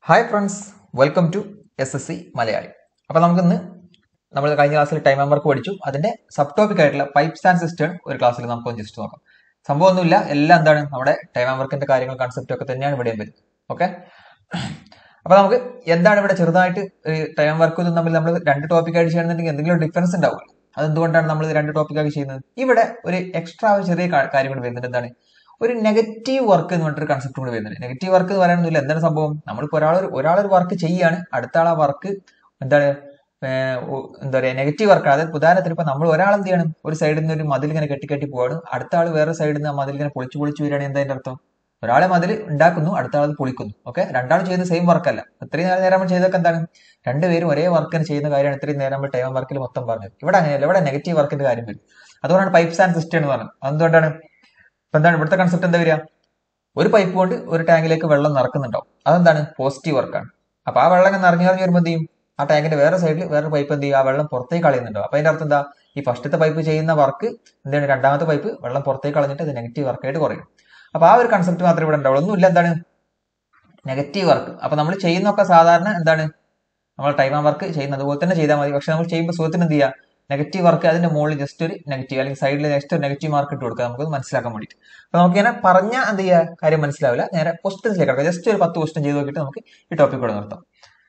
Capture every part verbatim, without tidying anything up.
Hi friends, welcome to S S C Malayali. അപ്പൊ നമുക്കിന്ന് നമ്മൾ കഴിഞ്ഞ ക്ലാസ്സിൽ ടൈം വർക്ക് പഠിച്ചു. അതിന്റെ സബ് ടോപ്പിക് ആയിട്ടുള്ള പൈപ്സ് ആൻഡ് സിസ്റ്റേൺ ഒരു ക്ലാസ്സിൽ നമുക്ക് ജസ്റ്റ് നോക്കാം. സംഭവം ഒന്നുമില്ല, എല്ലാം എന്താണ് നമ്മുടെ ടൈം വർക്കിന്റെ കാര്യങ്ങൾ കൺസെപ്റ്റ് ഒക്കെ തന്നെയാണ് ഇവിടെയും വരുന്നത്. ഓക്കെ, അപ്പൊ നമുക്ക് എന്താണ് ഇവിടെ ചെറുതായിട്ട് ടൈം വർക്കും തമ്മിൽ നമ്മൾ രണ്ട് ടോപ്പിക്കായിട്ട് ചെയ്യണമെന്നുണ്ടെങ്കിൽ എന്തെങ്കിലും ഡിഫറൻസ് ഉണ്ടാവും. അതെന്തുകൊണ്ടാണ് നമ്മൾ ഇത് രണ്ട് ടോപ്പിക്കാക്കി ചെയ്യുന്നത്? ഇവിടെ ഒരു എക്സ്ട്രാ ഒരു ചെറിയ കാര്യം കൂടി വരുന്നുണ്ട്. എന്താണ് ഒരു നെഗറ്റീവ് വർക്ക് എന്ന് പറഞ്ഞിട്ടൊരു കൺസെപ്റ്റ് കൂടി വരുന്നുണ്ട്. നെഗറ്റീവ് വർക്ക് എന്ന് പറയാനൊന്നുമില്ല. എന്താണ് സംഭവം? നമ്മളിപ്പോ ഒരാൾ ഒരാളൊരു വർക്ക് ചെയ്യാണ്, അടുത്ത ആൾ ആ വർക്ക് എന്താണ് എന്താ പറയാ നെഗറ്റീവ് വർക്കാണ്. അതായത് ഉദാഹരണത്തിന് ഇപ്പൊ നമ്മൾ ഒരാൾ എന്ത് ചെയ്യണം, ഒരു സൈഡിൽ നിന്ന് ഒരു മതിൽ ഇങ്ങനെ കെട്ടി കെട്ടി പോവാണ്, അടുത്ത ആൾ വേറെ സൈഡിൽ നിന്ന് ആ മതിൽ ഇങ്ങനെ പൊളിച്ചു പൊളിച്ചു വരികയാണെങ്കിൽ എന്താ അതിന്റെ അർത്ഥം? ഒരാളെ മതിൽ ഉണ്ടാക്കുന്നു, അടുത്ത ആൾ പൊളിക്കുന്നു. ഓക്കെ, രണ്ടാളും ചെയ്യുന്ന സെയിം വർക്കല്ല. ഇത്രയും നേരം നമ്മൾ ചെയ്തൊക്കെ എന്താണ്, രണ്ടുപേരും ഒരേ വർക്കിന് ചെയ്യുന്ന കാര്യമാണ് ഇത്രയും നേരം നമ്മൾ ടൈം വർക്കിൽ മൊത്തം പറഞ്ഞത്. ഇവിടെ അങ്ങനെയല്ല, ഇവിടെ നെഗറ്റീവ് വർക്കിന്റെ കാര്യം വരും. അതുകൊണ്ടാണ് പൈപ്സ് ആൻഡ് സിസ്റ്റം എന്ന് പറഞ്ഞത്. അതുകൊണ്ടാണ് ഇപ്പൊ എന്താണ് ഇവിടുത്തെ കൺസെപ്റ്റ് എന്താ വരിക? ഒരു പൈപ്പ് കൊണ്ട് ഒരു ടാങ്കിലേക്ക് വെള്ളം നിറക്കുന്നുണ്ടാവും. അതെന്താണ്? പോസിറ്റീവ് വർക്കാണ്. അപ്പൊ ആ വെള്ളം ഇങ്ങനെ നിറഞ്ഞു നിറഞ്ഞു വരുമ്പോൾ എന്ത് ചെയ്യും? ആ ടാങ്കിന്റെ വേറെ സൈഡിൽ വേറെ പൈപ്പ് എന്ത് ചെയ്യും? ആ വെള്ളം പുറത്തേക്ക് കളയുന്നുണ്ടാവും. അപ്പൊ അതിന്റെ അർത്ഥം എന്താ? ഈ ഫസ്റ്റത്തെ പൈപ്പ് ചെയ്യുന്ന വർക്ക് എന്താണ്, രണ്ടാമത്തെ പൈപ്പ് വെള്ളം പുറത്തേക്ക് കളഞ്ഞിട്ട് അത് നെഗറ്റീവ് വർക്കായിട്ട് കുറയും. അപ്പൊ ആ ഒരു കൺസെപ്റ്റ് മാത്രമേ ഇവിടെ ഉണ്ടാവുള്ളൂ. ഒന്നുമില്ല, എന്താണ് നെഗറ്റീവ് വർക്ക്. അപ്പൊ നമ്മൾ ചെയ്യുന്നൊക്കെ സാധാരണ എന്താണ്, നമ്മൾ ടൈം വർക്ക് ചെയ്യുന്ന അതുപോലെ തന്നെ ചെയ്താൽ മതി. പക്ഷെ നമ്മൾ ചെയ്യുമ്പോൾ സുഖത്തിന് എന്ത് ചെയ്യുക, നെഗറ്റീവ് വർക്ക് അതിന്റെ മുകളിൽ ജസ്റ്റ് ഒരു നെഗറ്റീവ് അല്ലെങ്കിൽ സൈഡിൽ ജസ്റ്റ് ഒരു നെഗറ്റീവ് മാർക്ക് ഇട്ട് കൊടുക്കുക, നമുക്ക് മനസ്സിലാക്കാൻ വേണ്ടിയിട്ട്. അപ്പൊ നമുക്ക് ഇങ്ങനെ പറഞ്ഞാൽ എന്ത് ചെയ്യുക, കാര്യം മനസ്സിലാവില്ല. നേരെ ക്വസ്റ്റ്യൻസിലേക്ക് കിടക്കുക. ജസ്റ്റ് ഒരു പത്ത് ക്വസ്റ്റ്യൻ ചെയ്ത് നോക്കിയിട്ട് നമുക്ക് ഈ ടോപ്പിക് കൂടെ നിർത്താം.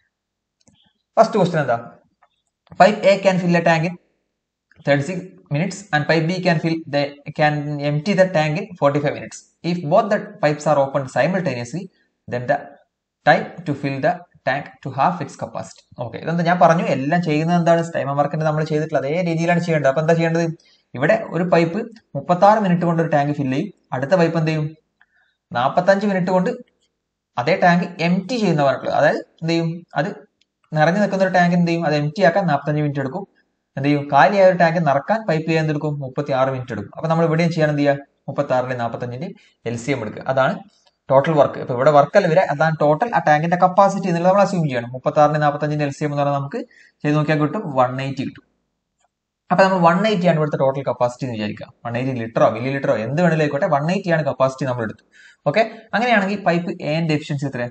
ഫസ്റ്റ് ക്വസ്റ്റ്യൻ എന്താ? Pipe A can fill a tank in thirty six minutes and pipe B can fill the can empty the tank in forty five minutes. If both the pipes are open simultaneously then the time to fill the tank to half its capacity. Okay, ഇതെന്താ ഞാൻ പറഞ്ഞു, എല്ലാം ചെയ്യുന്നത് എന്താണ്, time വർക്കിന്റെ നമ്മൾ ചെയ്തിട്ടുള്ള അതേ രീതിയിലാണ് ചെയ്യേണ്ടത്. അപ്പൊ എന്താ ചെയ്യേണ്ടത്? ഇവിടെ ഒരു പൈപ്പ് മുപ്പത്തി ആറ് മിനിറ്റ് കൊണ്ട് ഒരു ടാങ്ക് ഫില്ല് ചെയ്യും, അടുത്ത പൈപ്പ് എന്ത് ചെയ്യും, നാൽപ്പത്തഞ്ച് മിനിറ്റ് കൊണ്ട് അതേ ടാങ്ക് എം ടി ചെയ്യുന്ന പറഞ്ഞിട്ടുള്ളത്. അതായത് എന്ത് ചെയ്യും, അത് നിറഞ്ഞു നിൽക്കുന്ന ഒരു ടാങ്ക് എന്ത് ചെയ്യും, അത് എം ടി ആക്കാൻ നാൽപ്പത്തഞ്ച് മിനിറ്റ് എടുക്കും. എന്ത് ചെയ്യും, കാലിയായ ഒരു ടാങ്ക് നിറക്കാൻ പൈപ്പ് ചെയ്യാൻ എന്തെടുക്കും, മുപ്പത്തി ആറ് മിനിറ്റ് എടുക്കും. അപ്പൊ നമ്മൾ ഇവിടെയും ചെയ്യാൻ എന്ത് ചെയ്യുക, മുപ്പത്തി ആറിന്റെ നാൽപ്പത്തഞ്ചിന്റെ എൽ സി എം എടുക്കുക. അതാണ് ടോട്ടൽ വർക്ക്. ഇപ്പൊ ഇവിടെ വർക്കല്ല വരെ, അതാണ് ടോട്ടൽ ആ ടാങ്കിന്റെ കപ്പാസിറ്റി എന്നുള്ളത് നമ്മൾ അസ്യൂം ചെയ്യണം. മുപ്പത്തി ആറിന് നാൽപ്പത്തഞ്ചിന്റെ എൽ സി എം എന്ന് പറഞ്ഞാൽ നമുക്ക് ചെയ്ത് നോക്കിയാൽ കിട്ടും വൺ എയ്റ്റി കിട്ടും. അപ്പൊ നമ്മൾ വൺ എയ്റ്റി ആണ് ഇവിടുത്തെ ടോട്ടൽ കപ്പാസിറ്റി എന്ന് വിചാരിക്കുക. വൺ എയ്റ്റി ലിറ്ററോ മില്ലി ലിറ്ററോ എന്ത് വേണമെങ്കിലും ആയിക്കോട്ടെ, വൺ എയ്റ്റി ആണ് കപ്പാസിറ്റി നമ്മൾ എടുത്തു. ഓക്കെ, അങ്ങനെയാണെങ്കിൽ പൈപ്പ് എന്റെ എഫിഷ്യൻസി എത്ര?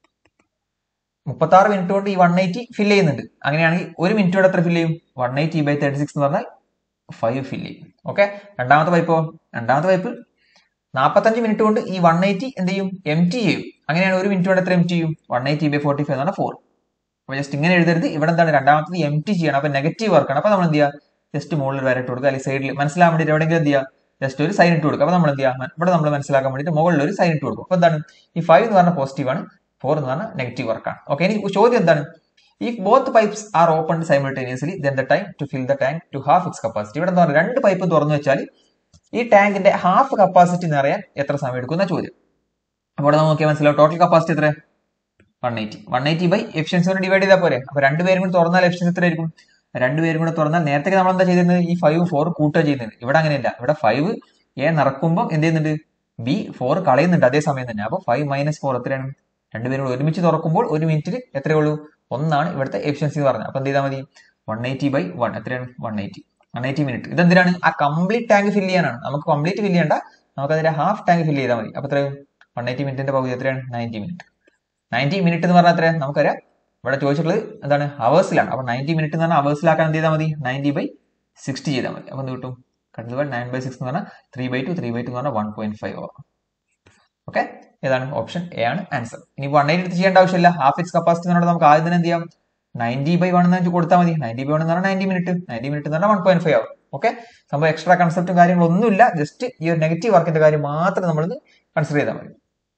മുപ്പത്തി ആറ് മിനിറ്റ് കൊണ്ട് ഈ വൺ എയ്റ്റി ഫില്ല് ചെയ്യുന്നുണ്ട്. അങ്ങനെയാണെങ്കിൽ ഒരു മിനിറ്റ് കൊണ്ട് എത്ര ഫില്ല് ചെയ്യും? One eighty by thirty six എന്ന് പറഞ്ഞാൽ ഫൈവ് ഫില്ല് ചെയ്യും. ഓക്കെ, രണ്ടാമത്തെ പൈപ്പോ, രണ്ടാമത്തെ പൈപ്പ് നാൽപ്പത്തഞ്ച് മിനിറ്റ് കൊണ്ട് ഈ വൺ എയ്റ്റി എന്ത് ചെയ്യും, എം ടി ചെയ്യും. അങ്ങനെയാണ് ഒരു മിനിറ്റ് കൊണ്ട് എത്ര എം ടി ചെയ്യും? One eighty by forty five എന്ന് പറഞ്ഞാൽ ഫോർ. അപ്പൊ ജസ്റ്റ് ഇങ്ങനെ എഴുതരുത്, ഇവിടെ എന്താണ് രണ്ടാമത്തത് എം ടി ചെയ്യണം. അപ്പൊ നെഗറ്റീവ് വർക്കാണ്. അപ്പൊ നമ്മൾ എന്ത് ചെയ്യുക, ജസ്റ്റ് മുകളിൽ വരെ ഇട്ട് കൊടുക്കുക, അല്ലെങ്കിൽ സൈഡിൽ മനസ്സിലാക്കാൻ വേണ്ടിയിട്ട് എവിടെയെങ്കിലും എന്ത് ചെയ്യുക, ജസ്റ്റ് ഒരു സൈൻ ഇട്ട് കൊടുക്കുക. അപ്പൊ നമ്മൾ എന്ത് ചെയ്യുക, ഇവിടെ നമ്മൾ മനസ്സിലാക്കാൻ വേണ്ടിയിട്ട് മുകളിൽ ഒരു സൈൻ ഇട്ട് കൊടുക്കും. അപ്പൊ എന്താണ്, ഈ ഫൈവ് എന്ന് പറഞ്ഞാൽ പോസിറ്റീവ് ആണ്, ഫോർ എന്ന് പറഞ്ഞാൽ നെഗറ്റീവ് വർക്കാണ്. ഓക്കെ, ഇനി ചോദ്യം എന്താണ്? If both pipes are open simultaneously then the time to fill the tank to half its capacity. ഇവിടെ എന്താ പറയുക, രണ്ട് പൈപ്പ് തുറന്നു വെച്ചാൽ ഈ ടാങ്കിന്റെ ഹാഫ് കപ്പാസിറ്റി നിറയാൻ എത്ര സമയം എടുക്കുന്ന ചോദ്യം. അപ്പോൾ നമുക്ക് നോക്കിയാൽ മനസ്സിലാവും, ടോട്ടൽ കപ്പാസിറ്റി എത്ര? One eighty. One eighty by efficiency കൊണ്ട് ഡിവൈഡ് ചെയ്താൽ പോരെ. അപ്പൊ രണ്ടുപേരും കൂടി തുറന്നാൽ എഫിഷ്യൻസി എത്ര ആയിരിക്കും? രണ്ടുപേരും കൂടെ തുറന്നാൽ നേരത്തെ നമ്മൾ എന്താ ചെയ്തിരുന്നത്, ഈ ഫൈവ് ഫോർ കൂട്ടുക ചെയ്യുന്നത്. ഇവിടെ അങ്ങനെയല്ല, ഇവിടെ ഫൈവ് എ നിറക്കുമ്പോൾ എന്ത് ചെയ്യുന്നുണ്ട്, ബി ഫോർ കളയുന്നുണ്ട് അതേ സമയം തന്നെ. അപ്പൊ ഫൈവ് മൈനസ് ഫോർ എത്രയാണ്? രണ്ടുപേരും കൂടെ ഒരുമിച്ച് തുറക്കുമ്പോൾ ഒരു മിനിറ്റിൽ എത്രയേ ഉള്ളൂ? ഒന്നാണ് ഇവിടുത്തെ എഫിഷ്യൻസി എന്ന് പറഞ്ഞത്. അപ്പൊ എന്ത് ചെയ്താൽ മതി, വൺ എയ്റ്റി ബൈ വൺ എത്രയാണ്? One eighty. One eighty minute. ഇതെന്തിനാണ്? ആ കംപ്ലീറ്റ് ടാങ്ക് ഫില്ല് ചെയ്യാനാണ്. നമുക്ക് കംപ്ലീറ്റ് ഫില്ല് ചെയ്യണ്ട, നമുക്ക് അതിന്റെ ഹാഫ് ടാങ്ക് ഫില്ല് ചെയ്താൽ മതി. അപ്പൊ എത്രയും വൺ എയ്റ്റി മിനിറ്റിന്റെ പകുതി എത്രയാണ്? Ninety minute. നയൻറ്റി മിനിറ്റ് എന്ന് പറഞ്ഞാൽ എത്രയാണ്? നമുക്കറിയാം ഇവിടെ ചോദിച്ചിട്ടുള്ളത് എന്താണ്, ഹവേഴ്സിലാണ്. അപ്പൊ നയൻറ്റി മിനിറ്റ് എന്ന് പറഞ്ഞാൽ ഹവേഴ്സിലാക്കാൻ എന്ത് ചെയ്താൽ മതി, നയൻറ്റി ബൈ സിക്സ്റ്റി ചെയ്താൽ മതി. അപ്പൊ എന്ത് കിട്ടും? കണ്ടത് ബൈ നയൻ ബൈ സിക്സ് എന്ന് പറഞ്ഞാൽ three by two three by two എന്ന് പറഞ്ഞാൽ one point five over. Okay, ഏതാണ്? ഓപ്ഷൻ എ ആണ് ആൻസർ. ഇനി വൺ എയ്റ്റി എടുത്ത് ചെയ്യേണ്ട ആവശ്യമില്ല. ഹാഫ് ഇറ്റ്സ് കപ്പാസിറ്റി എന്ന് പറഞ്ഞാൽ നമുക്ക് ആദ്യം തന്നെ എന്ത് ചെയ്യാം, നയൻറ്റി ബൈ വൺ എന്ന് കൊടുത്താൽ മതി. നയൻറ്റി ബൈ വൺ എന്ന് പറഞ്ഞാൽ നയൻറ്റി മിനിറ്റ്, നയൻറ്റി മിനിറ്റ് എന്ന് പറഞ്ഞാൽ വൺ പോയിന്റ് ഫൈവ് ആവും. ഓക്കെ, സംഭവം എക്സ്ട്രാ കൺസെപ്റ്റും കാര്യങ്ങളൊന്നുമില്ല, ജസ്റ്റ് ഈ ഒരു നെഗറ്റീവ് വർക്കിന്റെ കാര്യം മാത്രം നമ്മൾ കൺസിഡർ ചെയ്താൽ മതി.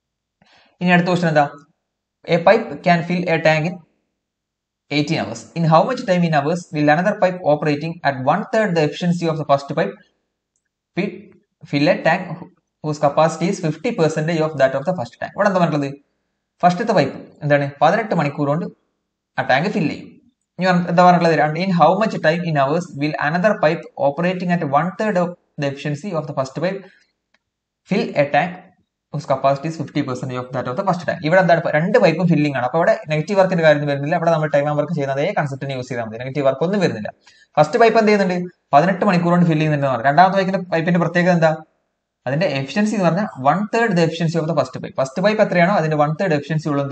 ഇനി അടുത്ത ക്വസ്റ്റൻ എന്താ? A pipe can fill a tank in eighteen hours. In how much time in hours will another pipe operating at one third the efficiency of the first pipe fit fill a tank whose capacity is fifty percent of that of the first tank? ഇവിടെ എന്താ പറഞ്ഞത്, ഫസ്റ്റത്തെ pipe എന്താണ് പതിനെട്ട് മണിക്കൂർ കൊണ്ട് ആ tank fill ചെയ്യും. ഇനി എന്താ പറഞ്ഞിട്ടുള്ളത്, in how much time in hours will another pipe operating at one third of the efficiency of the first pipe fill a tank whose capacity is fifty percent of that of the first tank. ഇവിടെ എന്താണ്, രണ്ട് പൈപ്പും filling ആണ്. അപ്പൊ ഇവിടെ negative വർക്കിന്റെ കാര്യം വരുന്നില്ല. ഇവിടെ നമ്മൾ ടൈം വർക്ക് ചെയ്യുന്ന അതേ കൺസെപ്റ്റിന് യൂസ് ചെയ്താൽ മതി, നെഗറ്റീവ് വർക്ക് ഒന്നും വരുന്നില്ല. ഫസ്റ്റ് പൈപ്പ് എന്ത് ചെയ്യുന്നുണ്ട്, പതിനെട്ട് മണിക്കൂർ കൊണ്ട് ഫില്ല് ചെയ്യുന്നുണ്ട്. രണ്ടാമത്തെ പൈപ്പിന്റെ പൈപ്പിന്റെ പ്രത്യേകത എന്താ, അതിന്റെ എഫിഷ്യൻസി എന്ന് പറഞ്ഞാൽ one third the efficiency of the first pipe. First pipe എത്രയാണോ അതിന്റെ വൺ തേർഡ് എഫിഷ്യൻസി ഉള്ളത്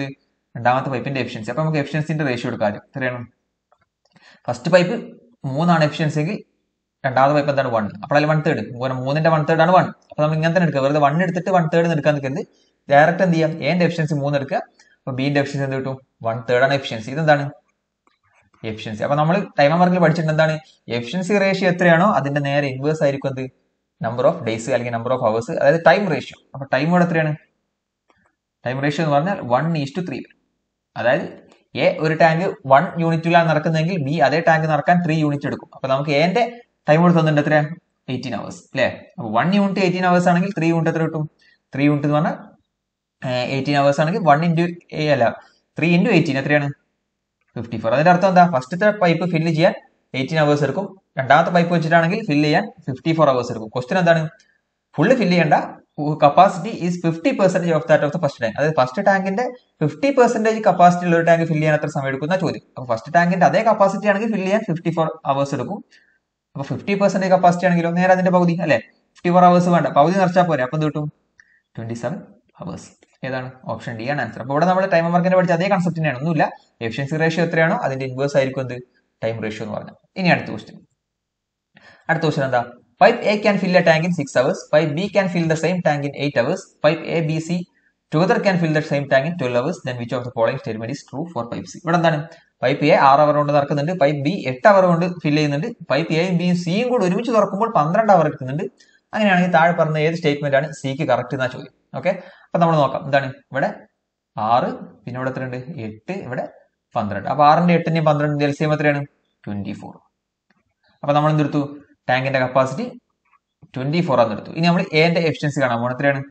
രണ്ടാമത്തെ പൈപ്പിന്റെ എഫിഷ്യൻസി. അപ്പൊ നമുക്ക് എഫിഷ്യൻസിന്റെ റേഷ്യോ എടുക്കാം ആദ്യം. എത്രയാണ്? ഫസ്റ്റ് പൈപ്പ് മൂന്നാണ് എഫിഷ്യൻസി എങ്കിൽ രണ്ടാമത്തെ പൈപ്പ് എന്താണ്? വൺ. അപ്പോൾ അതിൽ വൺ തേർഡ് മൂന്നിന്റെ വൺ തേർഡ് ആണ് വൺ. അപ്പൊ നമ്മൾ ഇങ്ങനെ തന്നെ എടുക്കുക. വെറുതെ വൺ എടുത്തിട്ട് വൺ തേർഡ് എടുക്കാൻ നിൽക്കുന്നത് ഡയറക്റ്റ് എന്ത് ചെയ്യാം? എന്റെ എഫിഷ്യൻസി മൂന്ന് എടുക്കുക. അപ്പൊ ബിന്റെ എഫിഷ്യൻസി എന്ത് കിട്ടും? വൺ തേർഡ് ആണ് എഫിഷ്യൻസി. ഇതെന്താണ്? എഫിഷ്യൻസി. അപ്പൊ നമ്മൾ ടൈം മാർക്കിൽ പഠിച്ചിട്ട് എന്താണ്? എഫിഷ്യൻസി റേഷ്യോ എത്രയാണോ അതിന്റെ നേരെ ഇൻവേഴ്സ് ആയിരിക്കും എന്ത്? നമ്പർ ഓഫ് ഡേയ്സ് അല്ലെങ്കിൽ നമ്പർ ഓഫ് അവേഴ്സ്, അതായത് ടൈം റേഷ്യോ. അപ്പൊ ടൈം ഇവിടെ എത്രയാണ്? ടൈം റേഷ്യോ എന്ന് പറഞ്ഞാൽ വൺ ഈസ് ടു ത്രീ. അതായത് എ ഒരു ടാങ്ക് വൺ യൂണിറ്റിലാണ് നടക്കുന്നതെങ്കിൽ ബി അതേ ടാങ്ക് നടക്കാൻ ത്രീ യൂണിറ്റ് എടുക്കും. അപ്പൊ നമുക്ക് എന്റെ ടൈം കൂടെ തന്നിട്ടുണ്ട് എത്ര? എയ്റ്റീൻ അവേഴ്സ് അല്ലെ? അപ്പൊ വൺ യൂണിറ്റ് എയ്റ്റീൻ അവേഴ്സ് ആണെങ്കിൽ ത്രീ യൂണിറ്റ് എത്ര കിട്ടും? ത്രീ യൂണിറ്റ് എന്ന് പറഞ്ഞാൽ എയ്റ്റീൻ അവേഴ്സ് ആണെങ്കിൽ വൺ ഇൻറ്റു എ അല്ല ത്രീ ഇൻറ്റു എയ്റ്റീൻ എത്രയാണ്? Fifty four. അതിന്റെ അർത്ഥം എന്താ? ഫസ്റ്റത്തെ പൈപ്പ് ഫില്ല് ചെയ്യാൻ എയ്റ്റീൻ അവേഴ്സ് എടുക്കും. രണ്ടാമത്തെ പൈപ്പ് വെച്ചിട്ടാണെങ്കിൽ ഫില്ല് ചെയ്യാൻ ഫിഫ്റ്റി ഫോർ അവേഴ്സ് എടുക്കും. ക്വസ്റ്റ്യൻ എന്താണ്? ഫുള്ള് ഫില്ല് ചെയ്യേണ്ട, capacity is fifty percentage of that of the first tank. അതായത് ഫസ്റ്റ് ടാങ്കിന്റെ ഫിഫ്റ്റി പെർസെന്റേജ് കപ്പാസിറ്റി ഉള്ള ഒരു ടാങ്ക് ഫില്ല് ചെയ്യാൻ എത്ര സമയം എടുക്കുന്ന ചോദ്യം. അപ്പൊ ഫസ്റ്റ് ടാങ്കിന്റെ അതേ കപ്പാസിറ്റി ആണെങ്കിൽ ഫില്ല് ചെയ്യാൻ ഫിഫ്റ്റി ഫോർ അവേഴ്സ് എടുക്കും. അപ്പൊ ഫിഫ്റ്റി പെർസെന്റേജ് കപ്പാസിറ്റി ആണെങ്കിലോ നേരെ അതിന്റെ പകുതി അല്ലെ? ഫിഫ്റ്റി ഫോർ അവേഴ്സ് വേണ്ട, പകുതി നിറച്ചാൽ പോരെ. അപ്പൊ എന്ത് കിട്ടും? Twenty seven hours. ഏതാണ്? ഓപ്ഷൻ ഡി ആണ് ആൻസർ. അപ്പൊ ഇവിടെ നമ്മൾ ടൈം മാർക്കിനെ പഠിച്ച അതേ കൺസെപ്റ്റ് തന്നെയാണ്, ഒന്നുമില്ല. എഫിഷ്യൻസി റേഷ്യോ എത്രയാണോ അതിന്റെ ഇൻവേഴ്സ് ആയിരിക്കും എന്ത്? ടൈം റേഷ്യോ എന്ന് പറഞ്ഞാൽ. ഇനി അടുത്ത ക്വസ്റ്റ്യൻ. അടുത്ത ക്വസ്റ്റ്യൻ എന്താ? Pipe A can fill a tank in six hours. Pipe B can fill the same tank in eight hours. Pipe A, B, C together can fill the same tank in twelve hours. Then which of the following statement is true for pipe C? ഇവിടെ എന്താണ്? Pipe A ആറ് അവർ കൊണ്ട് നടക്കുന്നുണ്ട്, pipe B എട്ട് hour കൊണ്ട് fill ചെയ്യുന്നുണ്ട്, pipe എയും ബിയും സിയും കൂടെ ഒരുമിച്ച് തുറക്കുമ്പോൾ പന്ത്രണ്ട് അവർ എടുക്കുന്നുണ്ട്. അങ്ങനെയാണെങ്കിൽ താഴെ പറഞ്ഞ ഏത് സ്റ്റേറ്റ്മെന്റ് ആണ് സിക്ക് കറക്റ്റ് എന്നാ ചോദ്യം. ഓക്കെ, അപ്പൊ നമ്മൾ നോക്കാം. എന്താണ് ഇവിടെ? ആറ്, പിന്നെ ഇവിടെ എത്രയുണ്ട്? എട്ട്, ഇവിടെ പന്ത്രണ്ട്. അപ്പൊ ആറിന്റെ എട്ടിന്റെയും പന്ത്രണ്ടിന്റെ എൽ സി എം എത്രയാണ്? Twenty four. അപ്പൊ നമ്മൾ എന്തെടുത്തു? ടാങ്കിന്റെ കപ്പാസിറ്റി ട്വന്റി ഫോർ ആണെന്ന് എടുത്തു. ഇനി നമ്മൾ എന്റെ എഫിഷ്യൻസി കാണാൻ പോകണം. എത്രയാണ്?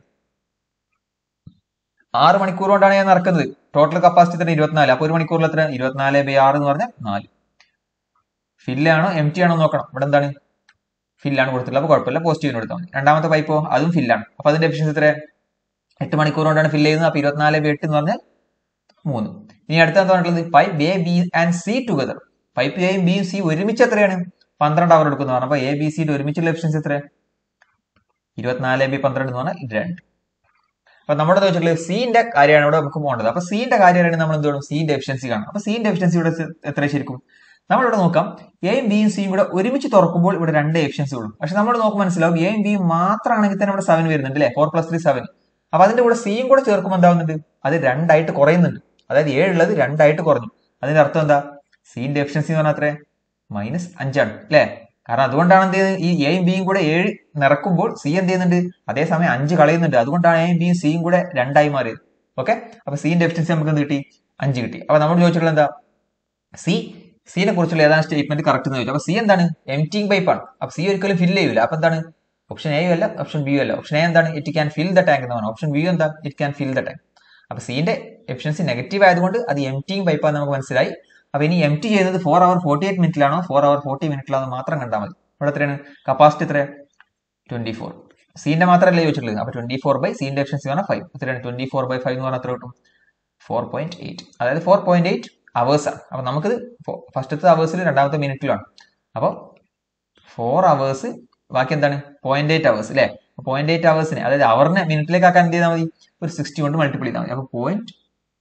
ആറ് മണിക്കൂർ കൊണ്ടാണ് ഞാൻ നടക്കുന്നത്. ടോട്ടൽ കപ്പാസിറ്റി എത്ര? ഇരുപത്തിനാല്. അപ്പൊ ഒരു മണിക്കൂറിൽ എത്ര? ഇരുപത്തിനാല് ബൈ ആറ് എന്ന് പറഞ്ഞാൽ നാല്. ഫില്ലാണോ എം ടി ആണോ നോക്കണം. ഇവിടെ എന്താണ്? ഫില്ലാണ് കൊടുത്തിട്ടുള്ളത്. അപ്പൊ കുഴപ്പമില്ല, പോസിറ്റീവിന് കൊടുത്താൽ മതി. രണ്ടാമത്തെ പൈപ്പോ അതും ഫില്ലാണ്. അപ്പൊ അതിന്റെ എഫിഷ്യൻസി എത്ര? എട്ട് മണിക്കൂർ കൊണ്ടാണ് ഫില്ല് ചെയ്യുന്നത്. അപ്പൊ ഇരുപത്തിനാല് ബൈ എട്ട് എന്ന് പറഞ്ഞാൽ മൂന്ന്. ഇനി അടുത്ത എന്താ പറഞ്ഞിട്ടുള്ളത്? Pipe A B and C together. Pipe എയും ബിയും സി ഒരുമിച്ച് എത്രയാണ്? പന്ത്രണ്ട് അവർ എടുക്കുന്നു പറഞ്ഞു. അപ്പൊ എ ബി സിയുടെ ഒരുമിച്ചുള്ള എഫിഷ്യൻസി എത്ര? ഇരുപത്തിനാല് ബൈ പന്ത്രണ്ട് എന്ന് പറഞ്ഞാൽ രണ്ട്. അപ്പൊ നമ്മുടെ വെച്ചിട്ടുള്ളത് സിന്റെ കാര്യമാണ് ഇവിടെ നമുക്ക് പോകേണ്ടത്. അപ്പൊ സിന്റെ കാര്യമാണ് നമ്മൾ എന്ത് വേണം? സിന്റെ എഫിഷ്യൻസി കാണാം. അപ്പൊ സിന്റെ എഫിഷ്യൻസി ഇവിടെ എത്ര ശരിക്കും? നമ്മളിവിടെ നോക്കാം. എയും ബിയും സിയും കൂടെ ഒരുമിച്ച് തുറക്കുമ്പോൾ ഇവിടെ രണ്ട് എഫിഷ്യൻസി ഉള്ളൂ. പക്ഷെ നമ്മൾ നോക്കുമ്പോൾ മനസ്സിലാവും എയും ബിയും മാത്രമാണെങ്കിൽ തന്നെ ഇവിടെ സെവൻ വരുന്നുണ്ട് അല്ലെ? Four plus three seven. അപ്പൊ അതിന്റെ കൂടെ സിയും കൂടെ ചേർക്കുമ്പോൾ എന്താവുന്നുണ്ട്? അത് രണ്ടായിട്ട് കുറയുന്നുണ്ട്. അതായത് ഏഴുള്ളത് രണ്ടായിട്ട് കുറഞ്ഞു. അതിന്റെ അർത്ഥം എന്താ? സിന്റെ എഫിഷ്യൻസി എന്ന് പറഞ്ഞാൽ അത്ര മൈനസ് അഞ്ചാണ് അല്ലെ? കാരണം അതുകൊണ്ടാണ് എന്ത് ചെയ്യുന്നത്? ഈ എയും ബിയും കൂടെ ഏഴ് നിറക്കുമ്പോൾ സി എന്ത് ചെയ്യുന്നുണ്ട്? അതേസമയം അഞ്ച് കളയുന്നുണ്ട്. അതുകൊണ്ടാണ് എയും ബിയും സിയും കൂടെ രണ്ടായി മാറിയത്. ഓക്കെ, അപ്പൊ സിന്റെ എഫിഷ്യൻസി നമുക്ക് എന്ത് കിട്ടി? അഞ്ച് കിട്ടി. അപ്പൊ നമ്മൾ ചോദിച്ചിട്ടുള്ളത് എന്താ? സി സിനെ കുറിച്ചുള്ള ഏതാണ് സ്റ്റേറ്റ്മെന്റ് കറക്റ്റ് എന്ന് ചോദിച്ചു. അപ്പൊ സി എന്താണ്? എംറ്റിങ് പൈപ്പാണ്. അപ്പൊ സി ഒരിക്കലും ഫില്ല് ചെയ്യൂല. അപ്പൊ എന്താണ്? ഓപ്ഷൻ എയും അല്ല, ഓപ്ഷൻ ബിയും അല്ല. ഓപ്ഷൻ എ എന്താണ്? It can fill the tank എന്ന് പറഞ്ഞു. ഓപ്ഷൻ ബി എന്താ? It can fill the tank. അപ്പൊ സിന്റെ എഫിഷ്യൻസി നെഗറ്റീവ് ആയതുകൊണ്ട് അത് എംറ്റിങ് പൈപ്പാന്ന് നമുക്ക് മനസ്സിലായി. അപ്പൊ ഇനി എം ടി ചെയ്യുന്നത് ഫോർ അവർ ഫോർട്ടി എയ്റ്റ് മിനിറ്റിലാണോ ഫോർ അവർ ഫോർട്ടി മിനിറ്റിലാണോ മാത്രം കണ്ടാൽ മതി. ഇവിടെ എത്രയാണ് കപ്പാസിറ്റി? എത്ര? Twenty four. സീന്റെ മാത്രമല്ലേ ചോദിച്ചിട്ടുള്ളത്. അപ്പൊ ട്വന്റി ഫോർ ബൈ സീന്റെ എഫിഷ്യൻസി പറഞ്ഞാൽ ഫൈവ്. എത്രയാണ്? ട്വന്റി ഫോർ ബൈ ഫൈവ് എന്ന് പറഞ്ഞാൽ എത്ര കിട്ടും? Four point eight. അതായത് ഫോർ പോയിന്റ് എയ്റ്റ് അവേഴ്സ് ആണ്. അപ്പൊ നമുക്കിത് ഫസ്റ്റത്തെ അവേഴ്സിൽ രണ്ടാമത്തെ മിനിറ്റിലാണ്. അപ്പൊ ഫോർ അവേഴ്സ് ബാക്കി എന്താണ്? പോയിന്റ് എയ്റ്റ് അവേഴ്സ് അല്ലെ? പോയിന്റ് എയ്റ്റ് അവേഴ്സിന് അതായത് അവറിനെ മിനിറ്റിലേക്ക് ആക്കാൻ എന്ത് ചെയ്താൽ മതി? ഒരു സിക്സ്റ്റി കൊണ്ട് മൾട്ടിപ്പിൾ ചെയ്താൽ മതി. അപ്പൊ point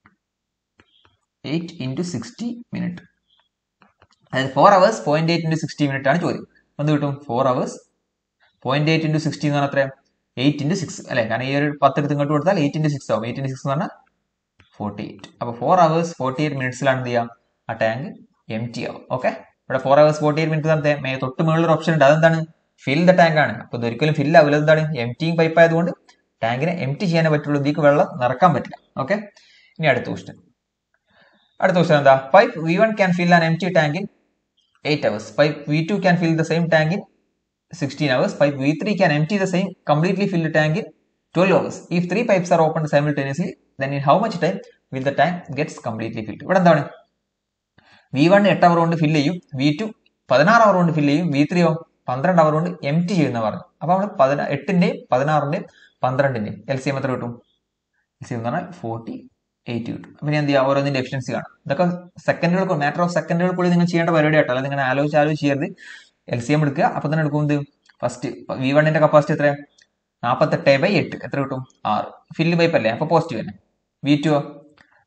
eight into sixty minute, അതായത് four hours point eight into sixty minute ആണ് ചോദ്യം. എന്ത് കിട്ടും? Four hours point eight into sixty എന്ന് പറഞ്ഞാൽ എത്രയാണ്? എയ്റ്റ് ഇൻറ്റു സിക്സ് അല്ലെ? കാരണം ഈ ഒരു പത്ത് എടുത്ത് ഇങ്ങോട്ട് കൊടുത്താൽ എയ്റ്റ് ഇൻറ്റു സിക്സ് ആവും. എയ്റ്റ് ഇൻറ്റു സിക്സ് എന്ന് പറഞ്ഞാൽ ഫോർട്ടി എയ്റ്റ്. അപ്പൊ ഫോർ അവേഴ്സ് ഫോർട്ടി എയ്റ്റ് മിനിറ്റ്സിലാണ് എന്ത് ചെയ്യുക? ആ ടാങ്ക് എം ടി ആവും. ഓക്കെ, ഇവിടെ four hours forty eight minute തന്നെ തൊട്ട് മുകളിലൊരു ഓപ്ഷൻ ഉണ്ട്. അതെന്താണ്? ഫിൽ ദ ടാങ്ക് ആണ്. അപ്പൊ ഇതൊരിക്കലും ഫിൽ ആവില്ല. എന്താണ്? എം ടിങ് പൈപ്പ് ആയതുകൊണ്ട് ടാങ്കിനെ എം ടി ചെയ്യാനേ പറ്റുള്ളൂ. ഇതിക്ക് വെള്ളം നിറക്കാൻ പറ്റില്ല. ഓക്കെ, ഇനി അടുത്ത ക്വസ്റ്റ്യൻ. അടുത്ത ക്വസ്റ്റ്യൻ എന്താ? Pipe V one can fill an empty tank in eight hours. Pipe V two can fill the same tank in sixteen hours. Pipe V three can empty the same completely filled tank in twelve hours. If three pipes are opened simultaneously, then in how much time will the tank gets completely filled? ഇവിടെ എന്താണ്? V one എട്ട് hour കൊണ്ട് fill ചെയ്യും, V two പതിനാറ് അവർ കൊണ്ട് fill ചെയ്യും, V three പന്ത്രണ്ട് അവർ കൊണ്ട് എം ടി ചെയ്യുന്ന പറഞ്ഞു. അപ്പൊ നമ്മൾ പതിനാ എട്ടിന്റെയും പതിനാറിന്റെയും പന്ത്രണ്ടിന്റെയും എൽ സി എം എത്ര കിട്ടും? എൽ സി എം എന്ന് പറഞ്ഞാൽ ഫോർട്ടി എയ്റ്റ് കിട്ടും. അപ്പൊ ഞാൻ എന്ത് ചെയ്യാം? ഓരോന്നിന്റെ എഫിഷ്യൻസി കാണാം. ഇതൊക്കെ സെക്കൻഡുകൾക്ക് മാറ്റർ ഓഫ് സെക്കൻഡുകൾക്കുള്ളിൽ നിങ്ങൾ ചെയ്യേണ്ട പരിപാടി ആയിട്ടോ, അല്ലാതെ നിങ്ങൾ ആലോചിച്ച് ആലോചിച്ച് ചെയ്യരുത്. എൽ സി എം എടുക്കുക. അപ്പൊ തന്നെ എടുക്കുന്നത് ഫസ്റ്റ് വി വണ്ണിന്റെ കപ്പാസിറ്റി എത്ര? നാൽപ്പത്തെട്ട് ബൈ എട്ട് എത്ര കിട്ടും? ആറ്. ഫില്ല് പൈപ്പ് അല്ലേ? അപ്പൊ പോസിറ്റീവ് തന്നെ. വി ടു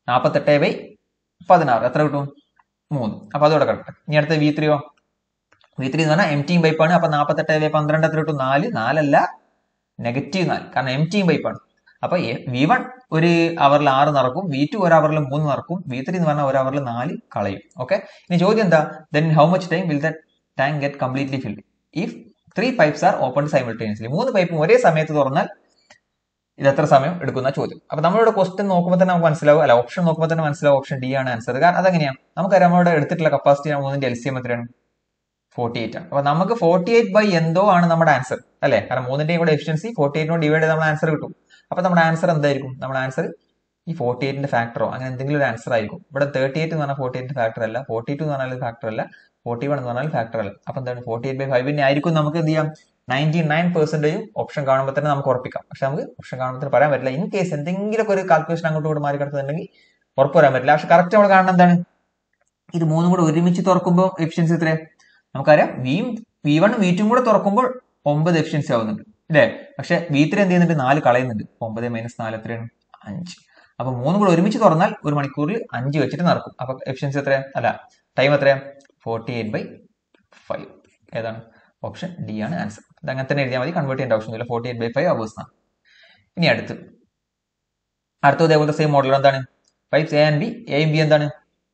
നാൽപ്പത്തെട്ട് ബൈ പതിനാറ് എത്ര കിട്ടും? മൂന്ന്. അപ്പൊ അതോടെ കിടക്കട്ടെ. ഇനി അടുത്ത വി ത്രീയോ? വി ത്രീ എന്ന് പറഞ്ഞാൽ എം ടീം പൈപ്പാണ്. അപ്പൊ നാൽപ്പത്തെട്ട് ബൈ പന്ത്രണ്ട് എത്ര കിട്ടും? നാല്. നാലല്ല, നെഗറ്റീവ് നാല്, കാരണം എം ടീം പൈപ്പാണ്. അപ്പൊ വി വൺ ഒരു അവറിൽ ആറ് നടക്കും, വി ടു ഒരു അവറിൽ മൂന്ന് നടക്കും, വി ത്രീ എന്ന് പറഞ്ഞാൽ ഒരു അവറിൽ നാല് കളയും. ഓക്കെ, ഇനി ചോദ്യം എന്താ? Then how much time will the tank get completely filled if three pipes are open simultaneously? മൂന്ന് പൈപ്പും ഒരേ സമയത്ത് തുറന്നാൽ ഇത് എത്ര സമയം എടുക്കുന്ന ചോദ്യം. അപ്പൊ നമ്മളിവിടെ ക്വസ്റ്റ്യൻ നോക്കുമ്പോൾ തന്നെ നമുക്ക് മനസ്സിലാവും, അല്ല ഓപ്ഷൻ നോക്കുമ്പോൾ തന്നെ മനസ്സിലാവും ഓപ്ഷൻ ഡി ആണ് ആൻസർ. കാരണം അതെങ്ങനെയാണ്? നമുക്കറിയാം നമ്മളുടെ എടുത്തിട്ടുള്ള കപ്പാസിറ്റി മൂന്നിന്റെ എൽ സി എം എത്രയാണ്? ഫോർട്ടി എയ്റ്റ് ആണ്. അപ്പൊ നമുക്ക് ഫോർട്ടി എയ്റ്റ് ബൈ എന്തോ ആണ് നമ്മുടെ ആൻസർ അല്ലെ? കാരണം മൂന്നിന്റെയും കൂടെ എഫിഷ്യൻസി ഫോർട്ടി എയ്റ്റിനോട് ഡിവൈഡ് ചെയ്ത് നമ്മുടെ ആൻസർ കിട്ടും. അപ്പൊ നമ്മുടെ ആൻസർ എന്തായിരിക്കും? നമ്മുടെ ആൻസർ ഈ ഫോർട്ടി എയ്റ്റിന്റെ ഫാക്ടറോ അങ്ങനെ എന്തെങ്കിലും ഒരു ആൻസർ ആയിരിക്കും. ഇവിടെ തേർട്ടി എയ്റ്റ് എന്ന് പറഞ്ഞാൽ ഫോർട്ടി എയ്റ്റിന്റെ ഫാക്ടർ അല്ല, ഫോർട്ടി ടു എന്ന് പറഞ്ഞാൽ ഫാക്ടർ അല്ല, ഫോർട്ടി വൺ എന്ന് പറഞ്ഞാൽ ഫാക്ടർ അല്ല. അപ്പൊ എന്താണ്? ഫോർട്ടി എയ്റ്റ് ബൈ ഫൈവിനെ ആയിരിക്കും നമുക്ക് എന്ത് ചെയ്യാം? നയൻറ്റി നയൻ പെർസെന്റേജും ഓപ്ഷൻ കാണുമ്പോൾ തന്നെ നമുക്ക് ഉറപ്പിക്കാം. പക്ഷെ നമുക്ക് ഓപ്ഷൻ കാണുമ്പോൾ തന്നെ പറയാൻ പറ്റില്ല. ഇൻ കേസ് എന്തെങ്കിലും ഒരു കാൽക്കുലേഷൻ അങ്ങോട്ടും കൂടെ മാറി കിടക്കുന്നുണ്ടെങ്കിൽ ഉറപ്പ് പറയാൻ പറ്റില്ല. പക്ഷെ കറക്റ്റ് നമ്മൾ കാണുന്നത് എന്താണ്? ഇത് മൂന്നും കൂടെ ഒരുമിച്ച് തുറക്കുമ്പോൾ എഫിഷ്യൻസി എത്രയാണ്? നമുക്കറിയാം വിയും വി വണ്ണും വി ടു കൂടെ തുറക്കുമ്പോൾ ഒമ്പത് എഫിഷ്യൻസി ആവുന്നുണ്ട് അല്ലേ? പക്ഷെ വി ത്രീ എന്ത് ചെയ്യുന്നുണ്ട്? നാല് കളയുന്നുണ്ട്. ഒമ്പത് മൈനസ് നാല് എത്രയാണ്? അഞ്ച്. അപ്പൊ മൂന്നും കൂടെ ഒരുമിച്ച് തുറന്നാൽ ഒരു മണിക്കൂറിൽ അഞ്ച് വെച്ചിട്ട് നടക്കും. അപ്പൊ എഫിഷ്യൻസി എത്രയാ? അല്ല, ടൈം എത്രയാ? Forty eight by five. ഏതാണ്? ഓപ്ഷൻ ഡി ആണ് ആൻസർ. ഇത് അങ്ങനെ തന്നെ എഴുതിയാൽ മതി, കൺവേർട്ട് ചെയ്യേണ്ട ആവശ്യമൊന്നുമില്ല. Forty eight by five hours ആണ്. ഇനി അടുത്ത് അടുത്ത ഇതേപോലത്തെ സെയിം മോഡൽ എന്താണ്? Pipes A and B. എയും ബി എന്താണ്?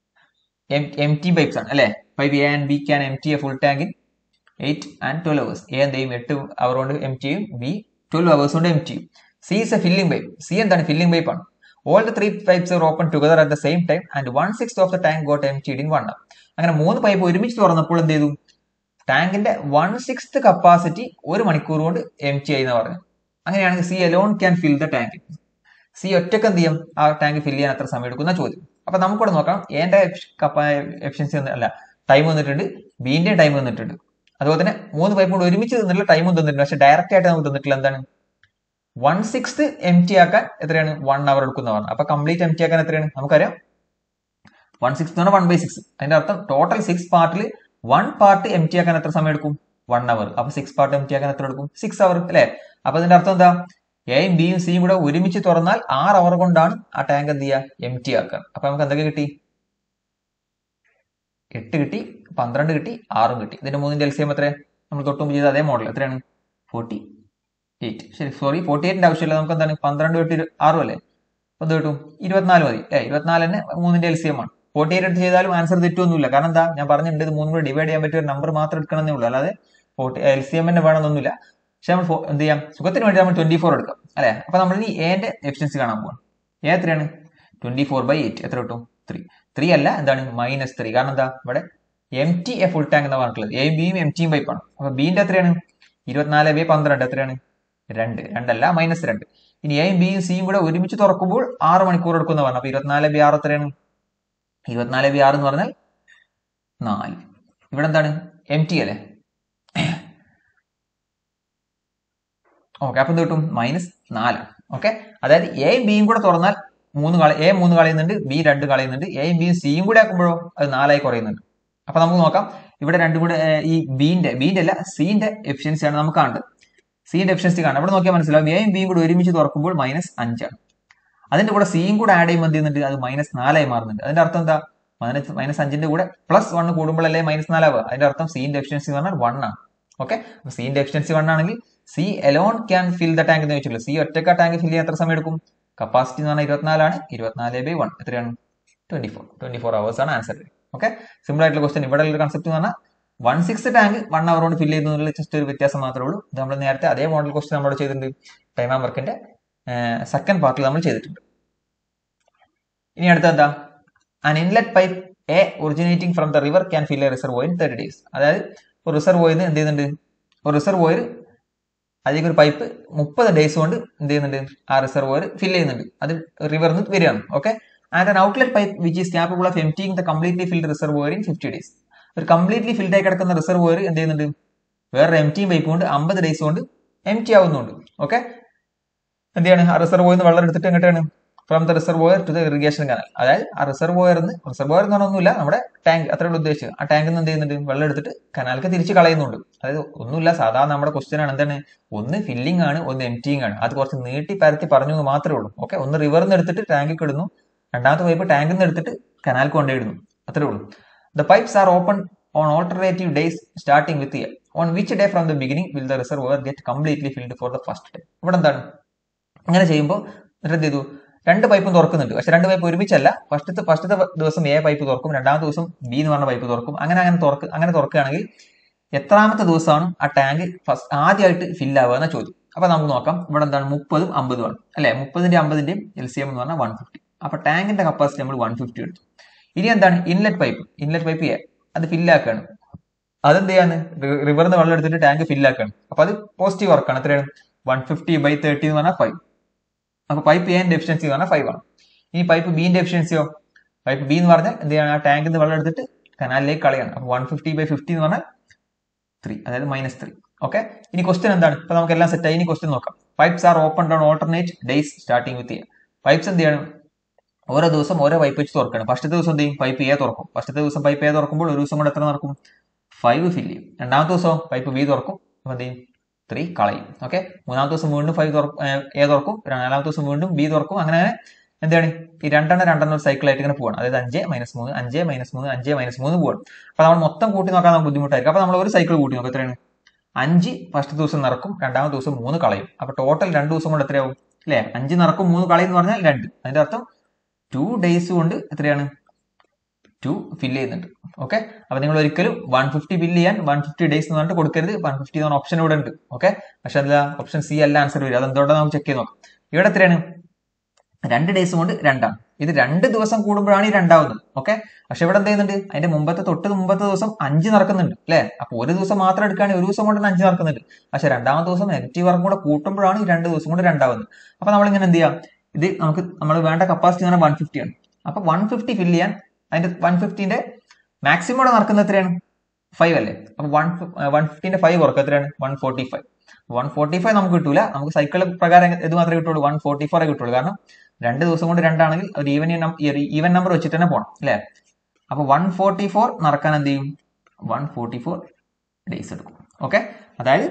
എം ടി പൈപ്സ് ആണ് അല്ലെ? Pipe A and B can empty a full tank in eight and twelve hours. A എന്ത് ചെയ്യും? എട്ട് അവർ കൊണ്ട് എം ടി ചെയ്യും, ബി ട്വൽവ് അവേഴ്സ് കൊണ്ട് എം ടി ചെയ്യും. C is a filling pipe. C എന്താണ്? ഫില്ലിംഗ് പൈപ്പ് ആണ്. All the three pipes are open together at the same time and one sixth of the tank got emptied in one hour. അങ്ങനെ മൂന്ന് pipe ഒരുമിച്ച് തുറന്നപ്പോൾ എന്ത് ചെയ്തു? ടാങ്കിന്റെ one sixth capacity ഒരു മണിക്കൂർ കൊണ്ട് എം ടി ആയി എന്ന് പറഞ്ഞു. അങ്ങനെയാണെങ്കിൽ C alone can fill the tank. C ഒറ്റക്ക് എന്ത് ചെയ്യും? ആ ടാങ്ക് ഫിൽ ചെയ്യാൻ എത്ര സമയം എടുക്കുന്ന ചോദ്യം. അപ്പൊ നമുക്കിവിടെ നോക്കാം. എന്റെ എഫിഷ്യൻസി അല്ല, ടൈം വന്നിട്ടുണ്ട്, ബിന്റെ ടൈം വന്നിട്ടുണ്ട്. അതുപോലെ തന്നെ മൂന്ന് പൈപ്പ് കൊണ്ട് ഒരുമിച്ച് തന്നിട്ടുള്ള ടൈമും തന്നിട്ടുണ്ട്. പക്ഷെ ഡയറക്റ്റ് ആയിട്ട് നമുക്ക് തന്നിട്ടില്ല. എന്താണ്? വൺ സിക്സ്ത് എം ടി ആക്കാൻ എത്രയാണ്? വൺ അവർ എടുക്കുന്ന പറഞ്ഞു. അപ്പൊ കംപ്ലീറ്റ് എം ടി ആക്കാൻ എത്രയാണ്? നമുക്കറിയാം വൺ സിക്സ് എന്ന് പറഞ്ഞാൽ വൺ ബൈ സിക്സ്. അതിന്റെ അർത്ഥം ടോട്ടൽ സിക്സ് പാർട്ടിൽ വൺ പാർട്ട് എം ടി ആക്കാൻ എത്ര സമയം എടുക്കും? One hour. അപ്പൊ സിക്സ് പാർട്ട് എം ടി ആക്കാൻ എത്ര എടുക്കും? സിക്സ് അവർ അല്ലെ? അപ്പൊ അതിന്റെ അർത്ഥം എന്താ? എയും ബിയും സിയും കൂടെ ഒരുമിച്ച് തുറന്നാൽ ആറ് അവർ കൊണ്ടാണ് ആ ടാങ്ക് എന്ത് ചെയ്യുക? എം ടി ആക്കുക. അപ്പൊ നമുക്ക് എന്തൊക്കെ കിട്ടി? എട്ട് കിട്ടി, പന്ത്രണ്ട് കിട്ടി, ആറും കിട്ടി. ഇതിന്റെ മൂന്നിന്റെ എൽ സി എം എത്രയാണ്? നമ്മൾ തൊട്ടുമുമ്പ് ചെയ്ത അതേ മോഡൽ എത്രയാണ്? Forty eight. ശരി, സോറി, ഫോർട്ടി എയ്റ്റിന്റെ ആവശ്യമില്ല. നമുക്ക് എന്താണ്? പന്ത്രണ്ട് കിട്ടി ആറും അല്ലേ? അപ്പൊ എന്ത് കിട്ടും? ഇരുപത്തിനാല് മതി. ഏ ഇരുപത്തിനാല് തന്നെ മൂന്നിന്റെ എൽ സി എം ആണ്. ഫോർട്ടി എയ്റ്റ് എടുത്ത് ചെയ്താലും ആൻസർ തെറ്റൊന്നുമില്ല. കാരണം എന്താ? ഞാൻ പറഞ്ഞിട്ടുണ്ട്, ഇത് മൂന്നും കൂടെ ഡിവൈഡ് ചെയ്യാൻ പറ്റിയ ഒരു നമ്പർ മാത്രം എടുക്കണമെന്നേ ഉള്ളൂ. അല്ലാതെ ഫോർട്ടി എൽ സി എം തന്നെ വേണമെന്നൊന്നുമില്ല. പക്ഷെ നമ്മൾ എന്ത് ചെയ്യാം? സുഖത്തിന് വേണ്ടി നമ്മൾ ട്വന്റി ഫോർ എടുക്കാം അല്ലെ? അപ്പൊ നമ്മൾ ഇനി എന്റെ എഫിഷ്യൻസി കാണാൻ പോകാം. എ എത്രയാണ്? Twenty four by eight. എത്ര കിട്ടും? ത്രീ. ത്രീ അല്ല, എന്താണ്? Minus three. കാരണം എന്താ? ഇവിടെ empty a full tank എന്ന് പറഞ്ഞിട്ടുള്ളത് എയും ബിയും എം ടിയും പൈപ്പാണ്. അപ്പൊ ബിന്റെ എത്രയാണ്? ഇരുപത്തിനാല് ബൈ പന്ത്രണ്ട്. എത്രയാണ്? രണ്ട്. രണ്ടല്ല, മൈനസ് രണ്ട്. ഇനി എയും ബിയും സിയും കൂടെ ഒരുമിച്ച് തുറക്കുമ്പോൾ ആറ് മണിക്കൂർ എടുക്കുന്ന പറഞ്ഞു. അപ്പൊ ഇരുപത്തിനാല് ബൈ ആറ് എത്രയാണ്? ഇരുപത്തിനാല് ബൈ ആറ് എന്ന് പറഞ്ഞാൽ നാല്. ഇവിടെ എന്താണ്? എം ടി അല്ലേ? ഓക്കെ, അപ്പൊ എന്ത് കിട്ടും? മൈനസ് നാലാണ്. ഓക്കെ, അതായത് എയും ബിയും കൂടെ തുറന്നാൽ മൂന്ന് കളി എ മൂന്ന് കളയുന്നുണ്ട്, ബി രണ്ട് കളയുന്നുണ്ട്. എയും ബിയും സിയും കൂടെ ആക്കുമ്പോഴോ അത് നാലായി കുറയുന്നുണ്ട്. അപ്പൊ നമുക്ക് നോക്കാം. ഇവിടെ രണ്ടും കൂടെ ഈ ബിന്റെ ബിന്റെ അല്ല സിന്റെ എഫിഷ്യൻസിയാണ് നമുക്ക് കാണേണ്ടത്. സിന്റെ എഫിഷ്യൻസി കാണാം. ഇവിടെ നോക്കിയാൽ മനസ്സിലാവും. എയും ബിയും കൂടെ ഒരുമിച്ച് തുറക്കുമ്പോൾ മൈനസ് അഞ്ചാണ്. അതിന്റെ കൂടെ സിയും കൂടെ ആഡ് ചെയ്യുമ്പോൾ എന്ത് ചെയ്യുന്നുണ്ട്? അത് മൈനസ് നാലായി മാറുന്നുണ്ട്. അതിന്റെ അർത്ഥം എന്താ? മൈനസ് മൈനസ് അഞ്ചിന്റെ കൂടെ പ്ലസ് വൺ കൂടുമ്പോഴല്ലേ മൈനസ് നാലാവുക. അതിന്റെ അർത്ഥം സിന്റെ എഫിഷ്യൻസി എന്ന് പറഞ്ഞാൽ വൺ ആണ്. ഓക്കെ, അപ്പൊ സിന്റെ എഫിഷ്യൻസി വൺ ആണെങ്കിൽ C alone can fill the tank എന്ന് വെച്ചിട്ടുള്ളൂ. സി ഒറ്റക്ക ടാങ്ക് ഫിൽ ചെയ്യാൻ എത്ര സമയം എടുക്കും? കപ്പാസിറ്റി എന്ന് പറഞ്ഞാൽ ഇരുപത്തിനാലാണ്. ഇരുപത്തിനാല് ബൈ വൺ എത്രയാണ്? Twenty four. Twenty four hours ആണ് ആൻസർ. ഓക്കെ, സിമ്പിൾ ആയിട്ടുള്ള ക്വസ്റ്റൻ. ഇവിടെ ഉള്ള കൺസെപ്റ്റ് എന്ന് പറഞ്ഞാൽ one six tank one hour കൊണ്ട് ഫിൽ ചെയ്യുന്നതിനുള്ള ജസ്റ്റ് ഒരു വ്യത്യാസം മാത്രമേ ഉള്ളൂ. ഇത് നമ്മൾ നേരത്തെ അതേ മോഡൽ ക്വസ്റ്റൻ നമ്മൾ ചെയ്തിട്ടുണ്ട്. ടൈം ആൻഡ് വർക്കിന്റെ സെക്കൻഡ് പാർട്ടിൽ നമ്മൾ ചെയ്തിട്ടുണ്ട്. ഇനി അടുത്ത എന്താ? An inlet pipe A originating from the river can fill a reservoir in thirty days. അതായത് ഒരു റിസർവോയിൽ എന്ത് ചെയ്യുന്നുണ്ട്? ഒരു റിസർവോയർ അതിലേക്ക് ഒരു പൈപ്പ് മുപ്പത് ഡേയ്സ് കൊണ്ട് എന്ത് ചെയ്യുന്നുണ്ട്? ആ റിസർവോയർ ഫിൽ ചെയ്യുന്നുണ്ട്. അത് റിവറിൽ നിന്ന് വരികയാണ്. Okay, and an outlet pipe which is capable of emptying the completely filled reservoir in fifty days. ഒരു കംപ്ലീറ്റ്ലി ഫിൽഡ് ആയി കിടക്കുന്ന റിസർവോയർ എന്ത് ചെയ്യുന്നുണ്ട്? വേറെ എം ടി പൈപ്പ് കൊണ്ട് അമ്പത് ഡേയ്സ് കൊണ്ട് എം ടി ആവുന്നുണ്ട്. ഓക്കെ, എന്ത് ചെയ്യാണ്? ആ റിസർവോയിൽ നിന്ന് വെള്ളം എടുത്തിട്ട് എങ്ങോട്ടാണ്? From the reservoir to the irrigation canal. അതായത് ആ റിസർവോയറിന്ന് റിസർവോയർ എന്ന് പറഞ്ഞൊന്നുമില്ല, നമ്മുടെ ടാങ്ക് അത്രയുള്ള ഉദ്ദേശിച്ചത്. ആ ടാങ്കിൽ നിന്ന് എന്ത് ചെയ്യുന്നുണ്ട്? വെള്ളം എടുത്തിട്ട് കനാലിക്ക് തിരിച്ച് കളയുന്നുണ്ട്. അതായത് ഒന്നുമില്ല, സാധാരണ നമ്മുടെ ക്വസ്റ്റ്യൻ ആണ്. എന്താണ്? ഒന്ന് ഫില്ലിംഗ് ആണ്, ഒന്ന് എംറ്റിങ് ആണ്. അത് കുറച്ച് നീട്ടി പരത്തി പറഞ്ഞു എന്ന് മാത്രമേ ഉള്ളൂ. ഓക്കെ, ഒന്ന് റിവറിൽ നിന്ന് എടുത്തിട്ട് ടാങ്കിക്ക് ഇടുന്നു, രണ്ടാമത്തെ പൈപ്പ് ടാങ്കിൽ നിന്ന് എടുത്തിട്ട് കനാൽ കൊണ്ടുപോയിടുന്നു, അത്രേ ഉള്ളൂ. The pipes are open on alternative days starting with year. On which day from the beginning will the reservoir get completely filled for the first day. ഇവിടെ എന്താണ് ഇങ്ങനെ ചെയ്യുമ്പോൾ എന്ത് ചെയ്തു, രണ്ട് പൈപ്പും തുറക്കുന്നുണ്ട്. പക്ഷെ രണ്ട് പൈപ്പ് ഒരുമിച്ചല്ല. ഫസ്റ്റത്തെ ഫസ്റ്റത്തെ ദിവസം എ പൈപ്പ് തുറക്കും, രണ്ടാമത്തെ ദിവസം ബി എന്ന് പറഞ്ഞ പൈപ്പ് തുറക്കും. അങ്ങനെ അങ്ങനെ തുറക്ക് അങ്ങനെ തുറക്കുകയാണെങ്കിൽ എത്രാമത്തെ ദിവസമാണ് ആ ടാങ്ക് ഫസ്റ്റ് ആദ്യമായിട്ട് ഫില്ലാവുക എന്ന ചോദ്യം. അപ്പൊ നമുക്ക് നോക്കാം. ഇവിടെ എന്താണ് മുപ്പതും അമ്പതും ആണ് അല്ലെ. മുപ്പതിന്റെ അമ്പതിന്റെയും എൽ സി എം എന്ന് പറഞ്ഞാൽ വൺ ഫിഫ്റ്റി. അപ്പൊ ടാങ്കിന്റെ കപ്പാസിറ്റി നമ്മൾ വൺ ഫിഫ്റ്റി എടുത്തു. ഇനി എന്താണ് inlet pipe, inlet pipe A അത് ഫില്ലാക്കുകയാണ്. അതെന്ത് ചെയ്യാന്ന് റിവറിന്ന് വെള്ളം എടുത്തിട്ട് ടാങ്ക് ഫില്ലാക്കുകയാണ്. അപ്പൊ അത് പോസിറ്റീവ് വർക്കാണ്. എത്രയാണ് വൺ ഫിഫ്റ്റി ബൈ തേർട്ടി എന്ന് പറഞ്ഞാൽ ഫൈവ്. അപ്പൊ പൈപ്പ് എന്റെ എഫിഷ്യൻസി എന്ന് പറഞ്ഞാൽ ഫൈവ് ആണ്. ഇനി പൈപ്പ് ബിന്റെ എഫിഷ്യൻസിയോ, പൈപ്പ് ബി എന്ന് പറഞ്ഞാൽ എന്ത് ചെയ്യണം, ആ ടാങ്കിൽ നിന്ന് വെള്ളം എടുത്തിട്ട് കനാലിലേക്ക് കളയാണ്. അപ്പൊ വൺ ഫിഫ്റ്റി ബൈ ഫിഫ്റ്റി എന്ന് പറഞ്ഞാൽ ത്രീ, അതായത് മൈനസ് ത്രീ. ഓക്കെ, ഇനി ക്വസ്റ്റ്യൻ എന്താണ്? ഇപ്പൊ നമുക്ക് എല്ലാം സെറ്റ് ആയി. ഇനി ക്വസ്റ്റ്യൻ നോക്കാം. Pipes are open on alternate days starting with year. Pipes എന്ത് ചെയ്യണം, ഓരോ ദിവസം ഓരോ പൈപ്പ് വെച്ച് തുറക്കണം. ഫസ്റ്റത്തെ ദിവസം എന്ത് ചെയ്യും, പൈപ്പ് എ തുറക്കും. ഫസ്റ്റത്തെ ദിവസം പൈപ്പ് എ തുറക്കുമ്പോൾ ഒരു ദിവസം കൊണ്ട് എത്ര നടക്കും, ഫൈവ് ഫില്ല് ചെയ്യും. രണ്ടാമത്തെ ദിവസം പൈപ്പ് ബി തുറക്കും, അപ്പൊ എന്ത് ചെയ്യും, ത്രീ കളയും. ഓക്കെ, മൂന്നാമത്തെ ദിവസം വീണ്ടും ഫൈവ് തുറക്കും, എ തുറക്കും. നാലാമത്തെ ദിവസം വീണ്ടും ബി തുറക്കും. അങ്ങനെ എന്താണ് ഈ രണ്ടെണ്ണം രണ്ടെണ്ണം ഒരു സൈക്കിളായിട്ട് ഇങ്ങനെ പോവാണ്. അതായത് അഞ്ച് മൈനസ് മൂന്ന്, അഞ്ച് മൈനസ് മൂന്ന്, അഞ്ച് മൈനസ് മൂന്ന് പോവാണ്. അപ്പൊ നമ്മൾ മൊത്തം കൂട്ടി നോക്കാൻ നമുക്ക് ബുദ്ധിമുട്ടായിരിക്കും. അപ്പൊ നമ്മൾ ഒരു സൈക്കിൾ കൂട്ടി നോക്കാം. എത്രയാണ്, അഞ്ച് ഫസ്റ്റ് ദിവസം നിറക്കും, രണ്ടാമത്തെ ദിവസം മൂന്ന് കളയും. അപ്പൊ ടോട്ടൽ രണ്ട് ദിവസം കൊണ്ട് എത്രയാവും അല്ലെ, അഞ്ച് നിറക്കും മൂന്ന് കളയും എന്ന് പറഞ്ഞാൽ രണ്ട്. അതിന്റെ അർത്ഥം ടു ഡേയ്സ് കൊണ്ട് എത്രയാണ്, ടു ഫില്ല് ചെയ്യുന്നുണ്ട്. ഓക്കെ, അപ്പൊ നിങ്ങൾ ഒരിക്കലും വൺ ഫിഫ്റ്റി ഫില്ല് ചെയ്യാൻ വൺ ഫിഫ്റ്റി ഡേയ്സ് എന്ന് പറഞ്ഞിട്ട് കൊടുക്കരുത്. വൺ ഫിഫ്റ്റി എന്ന് പറഞ്ഞ ഓപ്ഷൻ ഇവിടെ ഉണ്ട്. ഓക്കെ, പക്ഷെ അല്ല ഓപ്ഷൻ സി അല്ല ആൻസർ വരും. അതെന്തുകൊണ്ടാണ് നമുക്ക് ചെക്ക് ചെയ്ത് നോക്കാം. ഇവിടെ എത്രയാണ്, രണ്ട് ഡേയ്സ് കൊണ്ട് രണ്ടാണ്. ഇത് രണ്ട് ദിവസം കൂടുമ്പോഴാണ് ഈ രണ്ടാവുന്നത്. ഓക്കെ, പക്ഷെ ഇവിടെ എന്ത് ചെയ്യുന്നുണ്ട്, അതിന്റെ മുമ്പത്തെ തൊട്ട് മുമ്പത്തെ ദിവസം അഞ്ച് നടക്കുന്നുണ്ട് അല്ലെ. അപ്പൊ ഒരു ദിവസം മാത്രം എടുക്കുകയാണെങ്കിൽ ഒരു ദിവസം കൊണ്ട് അഞ്ച് നടക്കുന്നുണ്ട്. പക്ഷെ രണ്ടാമത്തെ ദിവസം നെഗറ്റീവ് വർക്കും കൂടെ കൂട്ടുമ്പോഴാണ് ഈ രണ്ട് ദിവസം കൊണ്ട് രണ്ടാവുന്നത്. അപ്പൊ നമ്മൾ ഇങ്ങനെ എന്ത് ചെയ്യാം, ഇത് നമുക്ക് നമ്മൾ വേണ്ട കപ്പാസിറ്റി എന്ന് പറഞ്ഞാൽ വൺ ഫിഫ്റ്റി ആണ്. അപ്പൊ വൺ ഫിഫ്റ്റി ഫില്ല് ചെയ്യാൻ അതിന്റെ വൺ ഫിഫ്റ്റിന്റെ മാക്സിമം ഇവിടെ നടക്കുന്നത് എത്രയാണ്, ഫൈവ് അല്ലേ. അപ്പൊ വൺ വൺ ഫിഫ്റ്റിന്റെ ഫൈവ് കുറക്കുക എത്രയാണ്, one forty five. One forty five നമുക്ക് കിട്ടൂല. നമുക്ക് സൈക്കിൾ പ്രകാരം ഇത് മാത്രമേ കിട്ടുള്ളൂ, വൺ ഫോർട്ടി ഫോർ കിട്ടുള്ളൂ. കാരണം രണ്ട് ദിവസം കൊണ്ട് രണ്ടാണെങ്കിൽ ഒരു ഈവൻ ഈവൻ നമ്പർ വെച്ചിട്ട് തന്നെ പോകണം അല്ലെ. അപ്പൊ വൺ ഫോർട്ടി ഫോർ നടക്കാൻ എന്ത് ചെയ്യും, വൺ ഫോർട്ടി ഫോർ ഡേയ്സ് എടുക്കും. ഓക്കെ, അതായത്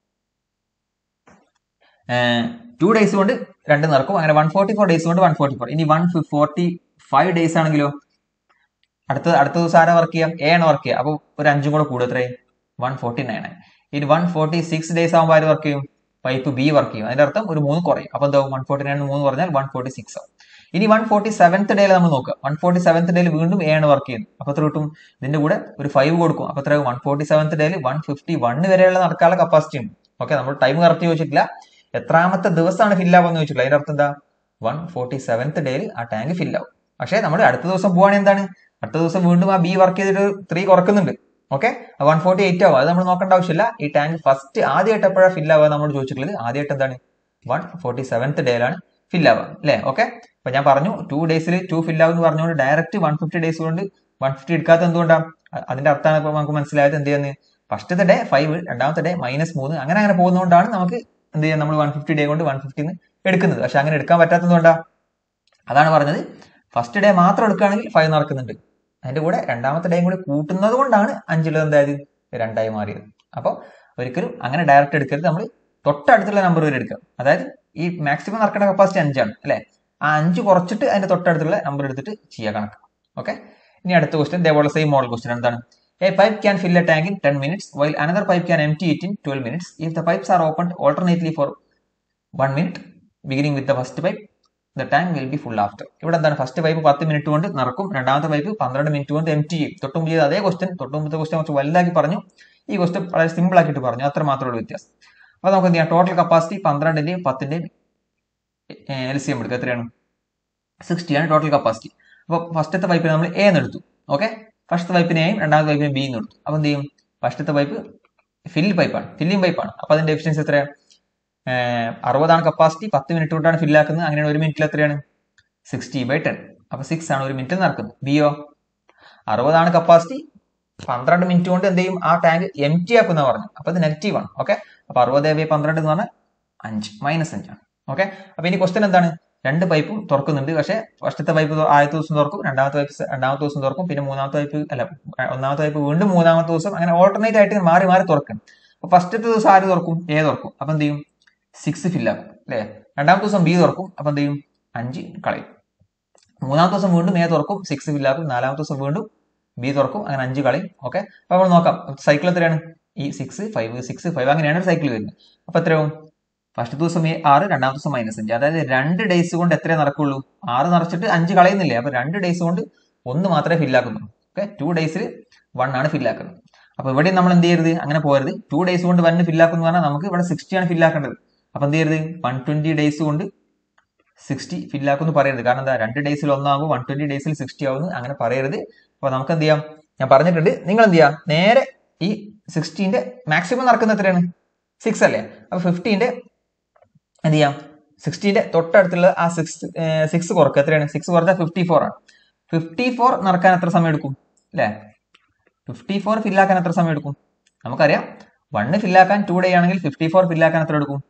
ടു ഡേയ്സ് കൊണ്ട് രണ്ട് നടക്കും. അങ്ങനെ വൺ ഫോർട്ടി ഫോർ ഡേയ്സ് കൊണ്ട് വൺ ഫോർട്ടി ഫോർ. ഇനി വൺ ഫോർട്ടി ഫൈവ് ഡേയ്സ് ആണെങ്കിലോ, അടുത്ത അടുത്ത ദിവസം ആരാ വർക്ക് ചെയ്യാം, എ ആണ് വർക്ക് ചെയ്യുക. അപ്പൊ ഒരു അഞ്ചും കൂടെ കൂടും, എത്രയും വൺ ഫോർട്ടി നയൻ ആയി. ഇനി വൺ ഫോർട്ടി സിക്സ് ഡേയ്സ് ആകുമ്പോൾ ആര് വർക്ക് ചെയ്യും, പൈപ്പ് ബി വർക്ക് ചെയ്യും. അതിന്റെ അർത്ഥം ഒരു മൂന്ന് കുറയും. അപ്പൊ എന്താവും, വൺ ഫോർട്ടി നയൻ മൂന്ന് പറഞ്ഞാൽ വൺ ഫോർട്ടി സിക്സ് ആവും. ഇനി വൺ ഫോർട്ടി സെവൻത്ത് ഡേയിൽ നമ്മൾ നോക്കുക. വൺ ഫോർട്ടി സെവൻത്ത് ഡേയിൽ വീണ്ടും എ ആണ് വർക്ക് ചെയ്യുന്നത്. അപ്പൊ എത്ര കിട്ടും, ഇതിന്റെ കൂടെ ഒരു ഫൈവ് കൊടുക്കും. അപ്പൊ എത്ര വൺ ഫോർട്ടി സെവൻത്ത് ഡേയിൽ വൺ ഫിഫ്റ്റി വൺ വരെയുള്ള നടക്കാനുള്ള കപ്പാസിറ്റി ഉണ്ട്. ഓക്കെ, നമ്മൾ ടൈം കറക്റ്റ് ചോദിച്ചിട്ടില്ല, എത്രാമത്തെ ദിവസമാണ് ഫില്ലാവുമെന്ന് ചോദിച്ചിട്ടില്ല. അതിന്റെ അർത്ഥം എന്താ, വൺ ഫോർട്ടി സെവൻത്ത് ഡേയിൽ ആ ടാങ്ക് ഫില്ലാവും. പക്ഷെ നമ്മൾ അടുത്ത ദിവസം പോവാണെങ്കിൽ എന്താണ്, അടുത്ത ദിവസം വീണ്ടും ആ ബി വർക്ക് ചെയ്തിട്ട് ത്രീ കുറക്കുന്നുണ്ട്. ഓക്കെ, വൺ ഫോർട്ടി എയ്റ്റ് ആവും. അത് നമ്മൾ നോക്കേണ്ട ആവശ്യമില്ല. ഈ ടാങ്ക് ഫസ്റ്റ് ആദ്യമായിട്ട് എപ്പോഴാണ് ഫില്ലാവുക നമ്മൾ ചോദിച്ചിട്ടുള്ളത്, ആദ്യമായിട്ട് എന്താണ് വൺ ഫോർട്ടി സെവൻത്ത് ഡേയിലാണ് ഫില്ലാവുക അല്ലെ. ഓക്കെ, അപ്പൊ ഞാൻ പറഞ്ഞു ടു ഡേയ്സിൽ ടു ഫില്ലാവും എന്ന് പറഞ്ഞുകൊണ്ട് ഡയറക്റ്റ് വൺ ഫിഫ്റ്റി ഡേയ്സ് കൊണ്ട് വൺ ഫിഫ്റ്റി എടുക്കാത്ത എന്തുകൊണ്ടാണ്, അതിന്റെ അർത്ഥമാണ് ഇപ്പൊ നമുക്ക് മനസ്സിലായത്. എന്ത് ചെയ്യുന്നത്, ഫസ്റ്റത്തെ ഡേ ഫൈവ്, രണ്ടാമത്തെ ഡേ മൈനസ് മൂന്ന്, അങ്ങനെ അങ്ങനെ പോകുന്നതുകൊണ്ടാണ് നമുക്ക് എന്ത് ചെയ്യാം, നമ്മൾ വൺ ഫിഫ്റ്റി ഡേ കൊണ്ട് വൺ ഫിഫ്റ്റിന്ന് എടുക്കുന്നത്. പക്ഷെ അങ്ങനെ എടുക്കാൻ പറ്റാത്തതുകൊണ്ടാ, അതാണ് പറഞ്ഞത്. ഫസ്റ്റ് ഡേ മാത്രം എടുക്കുകയാണെങ്കിൽ ഫൈവ് നടക്കുന്നുണ്ട്. അതിന്റെ കൂടെ രണ്ടാമത്തെ ഡേയും കൂടി കൂട്ടുന്നത് കൊണ്ടാണ് അഞ്ചുള്ളത് എന്തായത് രണ്ടായി മാറിയത്. അപ്പൊ ഒരിക്കലും അങ്ങനെ ഡയറക്റ്റ് എടുക്കരുത്. നമ്മൾ തൊട്ടടുത്തുള്ള നമ്പർ വരെ എടുക്കുക. അതായത് ഈ മാക്സിമം നടക്കേണ്ട കപ്പാസിറ്റി അഞ്ചാണ് അല്ലെ. ആ അഞ്ച് കുറച്ചിട്ട് അതിന്റെ തൊട്ടടുത്തുള്ള നമ്പർ എടുത്തിട്ട് ചെയ്യുക കണക്ക്. ഓക്കെ, ഇനി അടുത്ത ക്വസ്റ്റ്യൻ ഇതേപോലെ സെയിം മോഡൽ ക്വസ്റ്റ്യൻ എന്താണ്, a pipe can fill a tank in ten minutes while another pipe can empty it in twelve minutes if the pipes are opened alternately for one minute beginning with the first pipe the tank will be full after. ഇവിടെ എന്താണ്, first pipe പത്ത് minute കൊണ്ട് നിറക്കും, രണ്ടാമത്തെ pipe പന്ത്രണ്ട് minute കൊണ്ട് empty ചെയ്യും. തൊട്ടുമുമ്പ് ചെയ്ത അതേ ക്വസ്റ്റ്യൻ, തൊട്ടുമുമ്പത്തെ ക്വസ്റ്റ്യൻ കുറച്ച് വലുതാക്കി പറഞ്ഞു, ഈ ക്വസ്റ്റ്യൻ വളരെ സിമ്പിൾ ആക്കിയിട്ട് പറഞ്ഞു. അത്ര മാത്രമേ ഉള്ളൂ വ്യത്യാസം. അപ്പൊ നമുക്ക് എന്ത് ചെയ്യാം, ടോട്ടൽ കപ്പാസിറ്റി പന്ത്രണ്ടിന്റെയും പത്തിന്റെയും എൽ സി എം എടുക്കുക. എത്രയാണ്, സിക്സ്റ്റി ആണ് ടോട്ടൽ കപ്പാസിറ്റി. അപ്പൊ ഫസ്റ്റത്തെ പൈപ്പിന് നമ്മൾ എ എന്ന് എടുത്തു. ഓക്കെ, ഫസ്റ്റത്തെ പൈപ്പിനെ എയും രണ്ടാമത്തെ പൈപ്പിനെ ബി എന്ന് എടുത്തു. അപ്പൊ എന്ത് ചെയ്യും, ഫസ്റ്റത്തെ പൈപ്പ് ഫില്ല് പൈപ്പാണ്, ഫില്ലിംഗ് പൈപ്പാണ്. അപ്പൊ അതിന്റെ എഫിഷ്യൻസി എത്രയാണ്, അറുപതാണ് കപ്പാസിറ്റി, പത്ത് മിനിറ്റ് കൊണ്ടാണ് ഫില്ലാക്കുന്നത്. അങ്ങനെയാണ് ഒരു മിനിറ്റിൽ എത്രയാണ്, സിക്സ്റ്റി ബൈ ടെൻ. അപ്പൊ സിക്സ് ആണ് ഒരു മിനിറ്റിൽ നടക്കുന്നത്. ബിയോ അറുപതാണ് കപ്പാസിറ്റി, പന്ത്രണ്ട് മിനിറ്റ് കൊണ്ട് എന്ത് ചെയ്യും, ആ ടാങ്ക് എം ടി ആക്കുന്ന പറഞ്ഞു. അപ്പൊ ഇത് നെഗറ്റീവ് ആണ്. ഓക്കെ, അപ്പൊ അറുപത് ബൈ പന്ത്രണ്ട് എന്ന് പറഞ്ഞാൽ അഞ്ച്, മൈനസ് അഞ്ചാണ്. ഓക്കെ, അപ്പൊ ഇനി ക്വസ്റ്റ്യൻ എന്താണ്, രണ്ട് പൈപ്പും തുറക്കുന്നുണ്ട്. പക്ഷെ ഫസ്റ്റത്തെ പൈപ്പ് ആദ്യത്തെ ദിവസം തുറക്കും, രണ്ടാമത്തെ പൈപ്പ് രണ്ടാമത്തെ ദിവസം തുറക്കും, പിന്നെ മൂന്നാമത്തെ പൈപ്പ് അല്ല ഒന്നാമത്തെ പൈപ്പ് വീണ്ടും മൂന്നാമത്തെ ദിവസം, അങ്ങനെ ഓൾട്ടർനേറ്റ് ആയിട്ട് മാറി മാറി തുറക്കും. അപ്പൊ ഫസ്റ്റത്തെ ദിവസം ആര് തുറക്കും, എ തുറക്കും. അപ്പൊ എന്ത് ചെയ്യും, സിക്സ് ഫില്ലാക്കും അല്ലെ. രണ്ടാമത്തെ ദിവസം ബി തുറക്കും. അപ്പൊ എന്ത് ചെയ്യും, അഞ്ച് കളയും. മൂന്നാമത്തെ ദിവസം വീണ്ടും എ തുറക്കും, സിക്സ് ഫില്ലാക്കും. നാലാമത്തെ ദിവസം വീണ്ടും ബി തുറക്കും, അങ്ങനെ അഞ്ച് കളയും. ഓക്കെ, അപ്പൊ നമ്മൾ നോക്കാം സൈക്കിൾ എത്രയാണ്, ഈ സിക്സ് ഫൈവ് സിക്സ് ഫൈവ് അങ്ങനെയാണ് സൈക്കിൾ വരുന്നത്. അപ്പൊ എത്രയാവും, ഫസ്റ്റ് ദിവസം എ ആറ്, രണ്ടാമത്തെ ദിവസം മൈനസ് അഞ്ച്. അതായത് രണ്ട് ഡേയ്സ് കൊണ്ട് എത്രയേ നടക്കുള്ളൂ, ആറ് നിറച്ചിട്ട് അഞ്ച് കളയുന്നില്ലേ, അപ്പൊ രണ്ട് ഡേയ്സ് കൊണ്ട് ഒന്ന് മാത്രമേ ഫില്ലാക്കുന്നുള്ളൂ. ഓക്കെ, ടു ഡേയ്സിൽ വൺ ആണ് ഫില്ലാക്കുന്നത്. അപ്പൊ ഇവിടെ നമ്മൾ എന്ത് ചെയ്യരുത്, അങ്ങനെ പോകരുത്. ടു ഡേയ്സ് കൊണ്ട് വൺ ഫില്ലാക്കുന്നു പറഞ്ഞാൽ നമുക്ക് ഇവിടെ സിക്സ്റ്റി ആണ് ഫില്ലാക്കേണ്ടത്. അപ്പൊ എന്ത് ചെയ്യരുത്, വൺ ട്വന്റി ഡേയ്സ് കൊണ്ട് സിക്സ്റ്റി ഫില്ലാക്കുന്നു പറയരുത്. കാരണം എന്താ, രണ്ട് ഡേയ്സിൽ ഒന്നാകും, വൺ ട്വന്റി ഡേയ്സിൽ സിക്സ്റ്റി ആവുന്നു, അങ്ങനെ പറയരുത്. അപ്പൊ നമുക്ക് എന്ത് ചെയ്യാം, ഞാൻ പറഞ്ഞിട്ടുണ്ട്, നിങ്ങൾ എന്ത് ചെയ്യാം, നേരെ ഈ സിക്സ്റ്റീന്റെ മാക്സിമം നടക്കുന്ന എത്രയാണ്, സിക്സ് അല്ലേ. അപ്പൊ ഫിഫ്റ്റീന്റെ എന്ത് ചെയ്യാം, സിക്സ്റ്റീന്റെ തൊട്ടടുത്തുള്ള ആ സിക്സ് സിക്സ് കുറക്കുക. എത്രയാണ്, സിക്സ് കുറച്ചാൽ ഫിഫ്റ്റി ഫോർ ആണ്. ഫിഫ്റ്റി ഫോർ നടക്കാൻ എത്ര സമയം എടുക്കും അല്ലെ, ഫിഫ്റ്റി ഫോർ ഫില്ലാക്കാൻ എത്ര സമയം എടുക്കും നമുക്കറിയാം. വണ്ണ് ഫില്ലാക്കാൻ ടു ഡേ ആണെങ്കിൽ ഫിഫ്റ്റി ഫോർ ഫില്ലാക്കാൻ എത്ര എടുക്കും,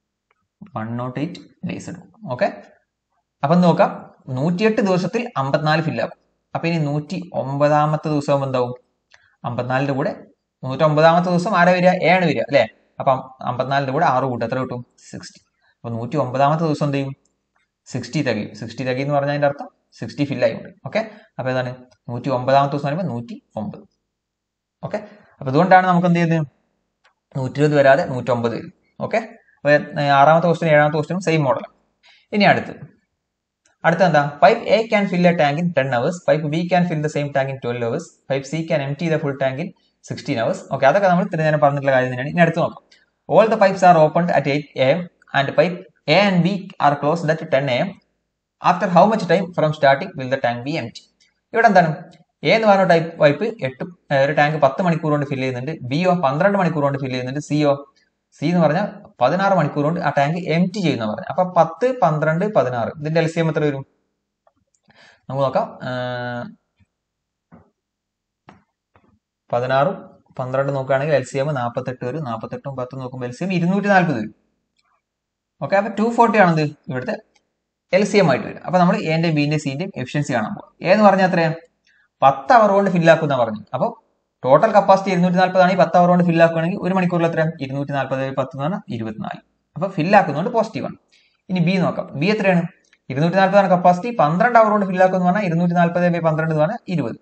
വൺ നോട്ട് എയ്റ്റ് ഡേയ്സ് എടുക്കും. ഓക്കെ, അപ്പം നോക്കാം, നൂറ്റിയെട്ട് ദിവസത്തിൽ അമ്പത്തിനാല് ഫില്ലാക്കും. അപ്പൊ ഇനി നൂറ്റി ഒമ്പതാമത്തെ ദിവസം എന്താവും, അമ്പത്തിനാലിന്റെ കൂടെ നൂറ്റി ഒമ്പതാമത്തെ ദിവസം ആരാ വരിക, എ ആണ് വരിക അല്ലെ. അപ്പം അമ്പത്തിനാലിന്റെ കൂടെ ആറ് കൂട്ടും, എത്ര കിട്ടും, സിക്സ്റ്റി. അപ്പൊ നൂറ്റി ഒമ്പതാമത്തെ ദിവസം എന്ത് ചെയ്യും, സിക്സ്റ്റി തികയും. സിക്സ്റ്റി തികയും എന്ന് പറഞ്ഞാൽ അതിന്റെ അർത്ഥം സിക്സ്റ്റി ഫില്ലായി ഉണ്ട്. ഓക്കെ, അപ്പൊ ഏതാണ് നൂറ്റി ഒമ്പതാമത്തെ ദിവസം പറയുമ്പോൾ നൂറ്റി ഒമ്പത്. ഓക്കെ, അപ്പൊ അതുകൊണ്ടാണ് നമുക്ക് എന്ത് ചെയ്യുന്നത്, നൂറ്റി ഇരുപത് വരാതെ നൂറ്റി ഒമ്പത് വരും. ഓക്കെ, അപ്പൊ ആറാമത്തെ ക്വസ്റ്റ്യൻ ഏഴാമത്തെ ക്വസ്റ്റ്യനും സെയിം മോഡലാണ്. ഇനി അടുത്ത് അടുത്ത എന്താ, pipe A can fill a tank in ten hours, pipe B can fill the same tank in twelve hours, pipe C can empty the full tank in sixteen hours. Okay, അതൊക്കെ നമ്മൾ ഇത്ര നേരം പറഞ്ഞിട്ടുള്ള കാര്യം തന്നെയാണ്. ഇനി അടുത്ത് നോക്കാം, all the pipes are opened at eight A M and pipe A and B are closed at ten A M. After how much time from starting will the tank be empty. ഇവിടെ എന്താണ്, A എന്ന് പറഞ്ഞ type pipe എട്ട് ഒരു tank പത്ത് മണിക്കൂർ കൊണ്ട് fill ചെയ്യുന്നുണ്ട്, ബിയോ പന്ത്രണ്ട് മണിക്കൂർ കൊണ്ട് ഫില്ല് ചെയ്യുന്നുണ്ട്, സിയോ സി എന്ന് പറഞ്ഞാൽ പതിനാറ് മണിക്കൂർ കൊണ്ട് ആ ടാങ്ക് എംപ്റ്റി ചെയ്യുന്ന പറഞ്ഞു. അപ്പൊ പത്ത് പന്ത്രണ്ട് പതിനാറ് ഇതിന്റെ എൽ സി എം എത്ര വരും നമുക്ക് നോക്കാം. പതിനാറും പന്ത്രണ്ട് നോക്കുകയാണെങ്കിൽ എൽ സി എം നാൽപ്പത്തെട്ട് വരും. നാൽപ്പത്തെട്ടും പത്തും നോക്കുമ്പോൾ എൽ സി എം ഇരുന്നൂറ്റി നാൽപ്പത് വരും. ഓക്കെ, അപ്പൊ ടു ഫോർട്ടി ആണെന്ത് ഇവിടുത്തെ എൽ സി എം ആയിട്ട് വരും. അപ്പൊ നമ്മൾ എന്റെ ബിന്റെ സിന്റെയും എഫിഷ്യൻസി കാണാൻ പോകും. ഏന്ന് പറഞ്ഞാൽ എത്രയാണ്, പത്ത് അവർ കൊണ്ട് ഫില്ലാക്കുന്ന പറഞ്ഞു. അപ്പോൾ ടോട്ടൽ കപ്പാസിറ്റി ഇരുന്നൂറ്റി നാൽപ്പത് ആണെങ്കിൽ പത്ത് അവർ കൊണ്ട് ഫില്ലാക്കുകയാണെങ്കിൽ ഒരു മണിക്കൂറിൽ എത്രയാണ്, ഇരുന്നൂറ്റി നാൽപ്പത് പത്ത് എന്ന് പറഞ്ഞാൽ ഇരുപത്തിനാല്. അപ്പൊ ഫില്ലാക്കുന്നതുകൊണ്ട് പോസിറ്റീവ് ആണ്. ഇനി ബി നോക്കാം, ബി എത്രയാണ്, ഇരുന്നൂറ്റി നാൽപ്പതാണ് കപ്പാസിറ്റി, പന്ത്രണ്ട് അവർ കൊണ്ട് ഫില്ലാക്കുന്ന പറഞ്ഞാൽ ഇരുന്നൂറ്റി നാൽപ്പത് ബൈ പന്ത്രണ്ട് എന്ന് പറഞ്ഞാൽ ഇരുപത്.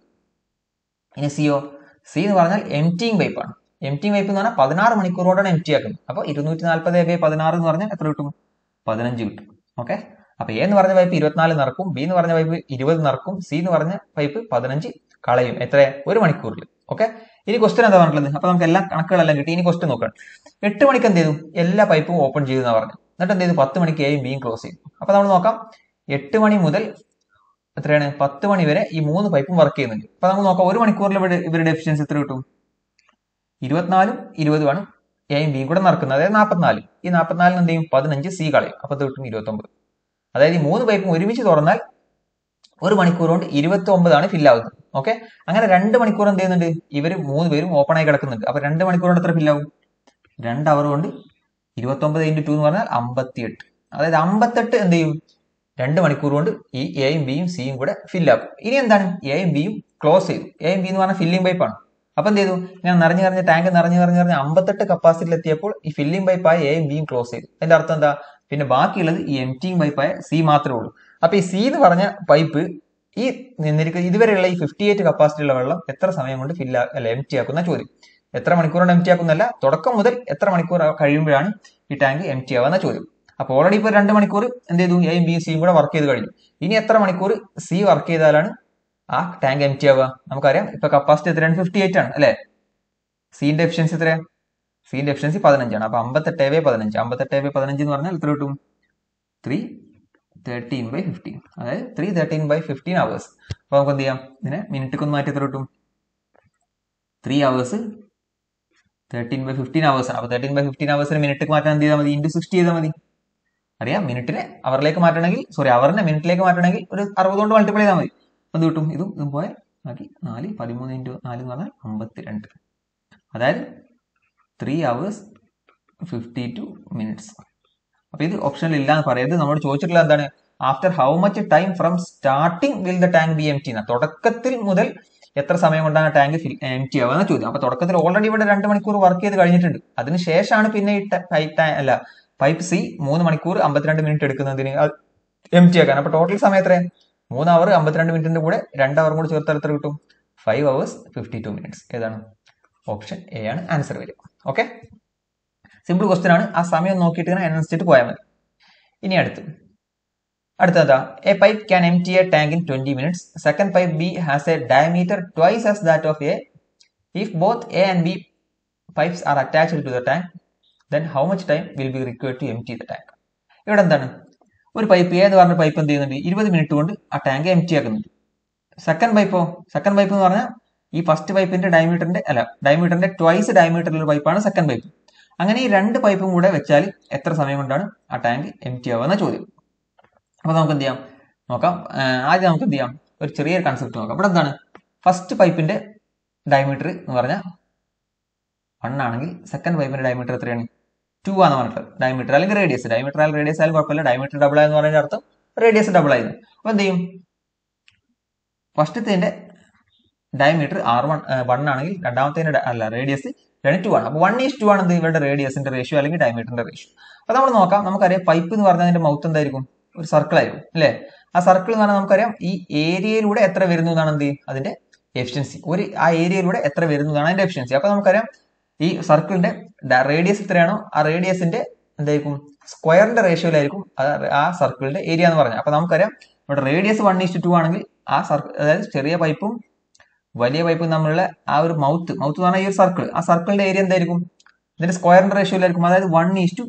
ഇനി സിയോ സി എന്ന് പറഞ്ഞാൽ എംറ്റിങ് പൈപ്പ് ആണ്. എംറ്റിങ് പൈപ്പ് എന്ന് പറഞ്ഞാൽ പതിനാറ് മണിക്കൂർ കൊണ്ടാണ് എംറ്റി ആക്കുന്നത്. അപ്പൊ ഇരുന്നൂറ്റി നാൽപ്പത് ബൈ പതിനാറ് എന്ന് പറഞ്ഞാൽ എത്ര കിട്ടും, പതിനഞ്ച് കിട്ടും. ഓക്കെ, അപ്പൊ എ എന്ന് പറഞ്ഞ പൈപ്പ് ഇരുപത്തിനാല് നിറക്കും, ബി എന്ന് പറഞ്ഞ പൈപ്പ് ഇരുപത് നിറക്കും, സി എന്ന് പറഞ്ഞ പൈപ്പ് പതിനഞ്ച് കളയും. എത്ര, ഒരു മണിക്കൂറിൽ. ഓക്കെ, ഇനി ക്വസ്റ്റ്യൻ എന്താ പറഞ്ഞിട്ടുള്ളത്, അപ്പൊ നമുക്ക് എല്ലാ കണക്കുകളെല്ലാം കിട്ടി. ഇനി ക്വസ്റ്റ്യൻ നോക്കണം, എട്ട് മണിക്ക് എന്ത് ചെയ്തു, എല്ലാ പൈപ്പും ഓപ്പൺ ചെയ്തു എന്നാ പറഞ്ഞു. എന്നിട്ട് എന്ത് ചെയ്തു, പത്ത് മണിക്ക് എയും ബിയും ക്ലോസ് ചെയ്തു. അപ്പൊ നമ്മൾ നോക്കാം, എട്ട് മണി മുതൽ എത്രയാണ്, പത്ത് മണി വരെ ഈ മൂന്ന് പൈപ്പും വർക്ക് ചെയ്യുന്നുണ്ട്. അപ്പൊ നമുക്ക് നോക്കാം, ഒരു മണിക്കൂറിൽ ഇവിടെ ഇവരുടെ എഫിഷ്യൻസി എത്ര കിട്ടും, ഇരുപത്തിനാലും ഇരുപതുമാണ് എയും ബിയും കൂടെ നടക്കുന്നത്, അതായത് നാൽപ്പത്തിനാല്. ഈ നാൽപ്പത്തിനാലിന് എന്ത് ചെയ്യും, പതിനഞ്ച് സി കളയും. അപ്പൊ ഇത് കിട്ടും ഇരുപത്തി ഒമ്പത്. അതായത് ഈ മൂന്ന് പൈപ്പും ഒരുമിച്ച് തുറന്നാൽ ഒരു മണിക്കൂർ കൊണ്ട് ഇരുപത്തി ഒമ്പതാണ് ഫില്ലാവുന്നത്. ഓക്കെ, അങ്ങനെ രണ്ട് മണിക്കൂർ എന്ത് ചെയ്യുന്നുണ്ട്, ഇവര് മൂന്ന് പേരും ഓപ്പൺ ആയി കിടക്കുന്നുണ്ട്. അപ്പൊ രണ്ട് മണിക്കൂർ കൊണ്ട് എത്ര ഫില്ലാവും, രണ്ട് അവർ കൊണ്ട് ഇരുപത്തി ഒമ്പത് ഇൻറ്റു ടു എന്ന് പറഞ്ഞാൽ അമ്പത്തി എട്ട്. അതായത് അമ്പത്തെട്ട് എന്ത് ചെയ്യും, രണ്ട് മണിക്കൂർ കൊണ്ട് ഈ എയും ബിയും സിയും കൂടെ ഫില്ലാക്കും. ഇനി എന്താണ്, എയും ബിയും ക്ലോസ് ചെയ്തു. എയും ബി എന്ന് പറഞ്ഞാൽ ഫില്ലിംഗ് പൈപ്പാണ്. അപ്പൊ എന്ത് ചെയ്തു, ഞാൻ നിറഞ്ഞു നിറഞ്ഞ ടാങ്ക് നിറഞ്ഞു നിറഞ്ഞു നിറഞ്ഞ അമ്പത്തെട്ട് കപ്പാസിറ്റിയിൽ എത്തിയപ്പോൾ ഈ ഫില്ലിംഗ് പൈപ്പായ എയും ബിയും ക്ലോസ് ചെയ്തു. അതിന്റെ അർത്ഥം എന്താ, പിന്നെ ബാക്കിയുള്ളത് ഈ എംറ്റിങ് പൈപ്പായ സി മാത്രമേ ഉള്ളൂ. അപ്പൊ ഈ സി എന്ന് പറഞ്ഞ പൈപ്പ് ഈ നിന്നിരിക്കുന്ന ഇതുവരെയുള്ള ഈ ഫിഫ്റ്റി എയ്റ്റ് കപ്പാസിറ്റിയുള്ള വെള്ളം എത്ര സമയം കൊണ്ട് ഫില്ല അല്ല എംറ്റി ആക്കുന്ന ചോദ്യം. എത്ര മണിക്കൂർ കൊണ്ട് എംറ്റി ആക്കുന്നല്ല, തുടക്കം മുതൽ എത്ര മണിക്കൂർ കഴിയുമ്പോഴാണ് ഈ ടാങ്ക് എംറ്റി ആവുന്ന ചോദ്യം. അപ്പൊ ഓൾറെഡി ഇപ്പൊ രണ്ട് മണിക്കൂർ എന്ത് ചെയ്തു, എയും ബിയും സിയും കൂടെ വർക്ക് ചെയ്ത് കഴിഞ്ഞു. ഇനി എത്ര മണിക്കൂർ സി വർക്ക് ചെയ്താലാണ് ആ ടാങ്ക് എംറ്റി ആവുക, നമുക്കറിയാം. ഇപ്പൊ കപ്പാസിറ്റി എത്രയാണ്, ഫിഫ്റ്റി എയ്റ്റ് ആണ് അല്ലെ. സിന്റെ എഫിഷ്യൻസി എത്രയാണ്, സിന്റെ എഫിഷ്യൻസി പതിനഞ്ചാണ്. അപ്പൊ അമ്പത്തെട്ട് ബൈ പതിനഞ്ച് അമ്പത്തെട്ട് ബൈ പതിനഞ്ച് എന്ന് പറഞ്ഞാൽ എത്ര കിട്ടും, ത്രീ തേർട്ടീൻ ബൈ ഫിഫ്റ്റീൻ, അതായത് three thirteen by fifteen hours. അപ്പൊ നമുക്ക് എന്ത് ചെയ്യാം, ഇതിനെ മിനിറ്റിക്കൊന്ന് മാറ്റി എത്ര കിട്ടും, three hours thirteen by fifteen hours ആണ്. അപ്പൊ തേർട്ടീൻ ബൈ ഫിഫ്റ്റീൻ അവേഴ്സിന് മിനിറ്റ് മാറ്റാൻ എന്ത് ചെയ്താൽ മതി, ഇൻറ്റു സിക്സ്റ്റി ചെയ്താൽ മതി. അറിയാം, മിനിറ്റിനെ അവറിലേക്ക് മാറ്റണമെങ്കിൽ സോറി അവറിനെ മിനിറ്റിലേക്ക് മാറ്റണമെങ്കിൽ ഒരു അറുപത് കൊണ്ട് മൾട്ടിപ്ലൈ ചെയ്താൽ മതി. എന്ത് കിട്ടും, ഇതും ഇതും പോയ ബാക്കി നാല് പതിമൂന്ന് ഇൻറ്റു നാല് എന്ന് പറഞ്ഞാൽ അമ്പത്തിരണ്ട്, അതായത് three hours fifty two minutes. അപ്പൊ ഇത് ഓപ്ഷനിൽ ഇല്ല എന്ന് പറയരുത്. നമ്മൾ ചോദിച്ചിട്ടുള്ള എന്താണ്, after how much time from starting will the tank be empty എന്നാ. തുടക്കത്തിൽ മുതൽ എത്ര സമയം കൊണ്ടാണ് ടാങ്ക് എംറ്റി ആവുക ചോദ്യം. അപ്പൊ തുടക്കത്തിൽ ഓൾറെഡി ഇവിടെ രണ്ട് മണിക്കൂർ വർക്ക് ചെയ്ത് കഴിഞ്ഞിട്ടുണ്ട്. അതിനുശേഷമാണ് പിന്നെ ഈ അല്ല പൈപ്പ് സി മൂന്ന് മണിക്കൂർ അമ്പത്തിരണ്ട് മിനിറ്റ് എടുക്കുന്നതിന് എംറ്റി ആക്കാൻ. അപ്പൊ ടോട്ടൽ സമയം എത്രയാണ്, മൂന്ന് അവർ അമ്പത്തിരണ്ട് മിനിറ്റിന്റെ കൂടെ രണ്ട് അവറും കൂടെ ചേർത്താൽ എത്ര കിട്ടും? Five hours fifty two minutes. ഏതാണ്? ഓപ്ഷൻ എ ആണ് ആൻസർ വരിക. ഓക്കെ, സിമ്പിൾ ക്വസ്റ്റ്യൻ ആണ്. ആ സമയം നോക്കിയിട്ട് ഇങ്ങനെ അനുസരിച്ചിട്ട് പോയാൽ മതി. ഇനി അടുത്ത് അടുത്തതാ, a pipe can empty a tank in twenty minutes. Second pipe B has a diameter twice as that of A. If both A and B pipes are attached to the tank, then how much time will be required to empty the tank? ഇവിടെ എന്താണ്, ഒരു pipe A എന്ന് പറഞ്ഞ pipe എന്ത് ചെയ്യുന്നുണ്ട്? ഇരുപത് മിനിറ്റ് കൊണ്ട് ആ ടാങ്ക് എംപ്റ്റി ആക്കുന്നുണ്ട്. സെക്കൻഡ് പൈപ്പോ, സെക്കൻഡ് പൈപ്പ് എന്ന് പറഞ്ഞാൽ ഈ ഫസ്റ്റ് പൈപ്പിന്റെ ഡയമീറ്ററിന്റെ അല്ല ഡയമീറ്ററിന്റെ ട്വൈസ് ഡയമീറ്ററിലുള്ള പൈപ്പാണ് സെക്കൻഡ് പൈപ്പ്. അങ്ങനെ ഈ രണ്ട് പൈപ്പും കൂടെ വെച്ചാൽ എത്ര സമയം കൊണ്ടാണ് ആ ടാങ്ക് എംപ്റ്റി ആവുക ചോദ്യം. അപ്പൊ നമുക്ക് എന്ത് ചെയ്യാം നോക്കാം. ആദ്യം നമുക്ക് എന്ത് ചെയ്യാം, ഒരു ചെറിയൊരു കൺസെപ്റ്റ് നോക്കാം. ഇവിടെ എന്താണ്, ഫസ്റ്റ് പൈപ്പിന്റെ ഡയമീറ്റർ എന്ന് പറഞ്ഞാൽ വൺ ആണെങ്കിൽ സെക്കൻഡ് പൈപ്പിന്റെ ഡയമീറ്റർ എത്രയാണ്? ടു ആണെന്ന് പറഞ്ഞിട്ട്. ഡയമീറ്റർ അല്ലെങ്കിൽ റേഡിയസ്, ഡയമീറ്റർ ആയാലും റേഡിയസ് ആയാലും കുഴപ്പമില്ല. ഡയമീറ്റർ ഡബിൾ ആയെന്ന് പറഞ്ഞതിന്റെ അർത്ഥം റേഡിയസ് ഡബിൾ ആയിരുന്നു. അപ്പൊ എന്ത് ചെയ്യും, ഫസ്റ്റത്തെ ഡയമീറ്റർ ആർ വൺ വൺ ആണെങ്കിൽ രണ്ടാമത്തെ അല്ല റേഡിയസ് ടു ആണ്. അപ്പൊ വൺ ഈസ് ടു ആണ് എന്ത് ഇവരുടെ റേഡിയസിന്റെ റേഷ്യോ അല്ലെങ്കിൽ ഡയമീറ്ററിന്റെ റേഷ്യോ. അപ്പൊ നമ്മൾ നോക്കാം. നമുക്കറിയാം പൈപ്പ് എന്ന് പറഞ്ഞാൽ അതിന്റെ മൗത്ത് എന്തായിരിക്കും? ഒരു സർക്കിൾ ആയിരിക്കും അല്ലെ? ആ സർക്കിൾ എന്ന് പറഞ്ഞാൽ നമുക്കറിയാം ഈ ഏരിയയിലൂടെ എത്ര വരുന്നു എന്നാണ് എന്ത് അതിന്റെ എഫിഷ്യൻസി. ഒരു ആ ഏരിയയിലൂടെ എത്ര വരുന്നതാണ് അതിന്റെ എഫിഷ്യൻസി. അപ്പൊ നമുക്കറിയാം ഈ സർക്കിളിന്റെ റേഡിയസ് എത്രയാണോ ആ റേഡിയസിന്റെ എന്തായിരിക്കും? സ്ക്വയറിന്റെ റേഷ്യോയിലായിരിക്കും ആ സർക്കിളിന്റെ ഏരിയ എന്ന് പറഞ്ഞാൽ. അപ്പൊ നമുക്കറിയാം ഇവിടെ റേഡിയസ് വൺ ഈസ്റ്റ് ടു ആണെങ്കിൽ ആ സർക്കിൾ, അതായത് ചെറിയ പൈപ്പും വലിയ പൈപ്പും തമ്മിലുള്ള ആ ഒരു മൗത്ത് മൗത്ത് എന്ന് പറഞ്ഞാൽ ഈ ഒരു സർക്കിൾ, ആ സർക്കിളിന്റെ ഏരിയ എന്തായിരിക്കും? ഇതിന്റെ സ്ക്വയറിന്റെ റേഷ്യോയിലായിരിക്കും. അതായത് വൺ ഈസ്റ്റ്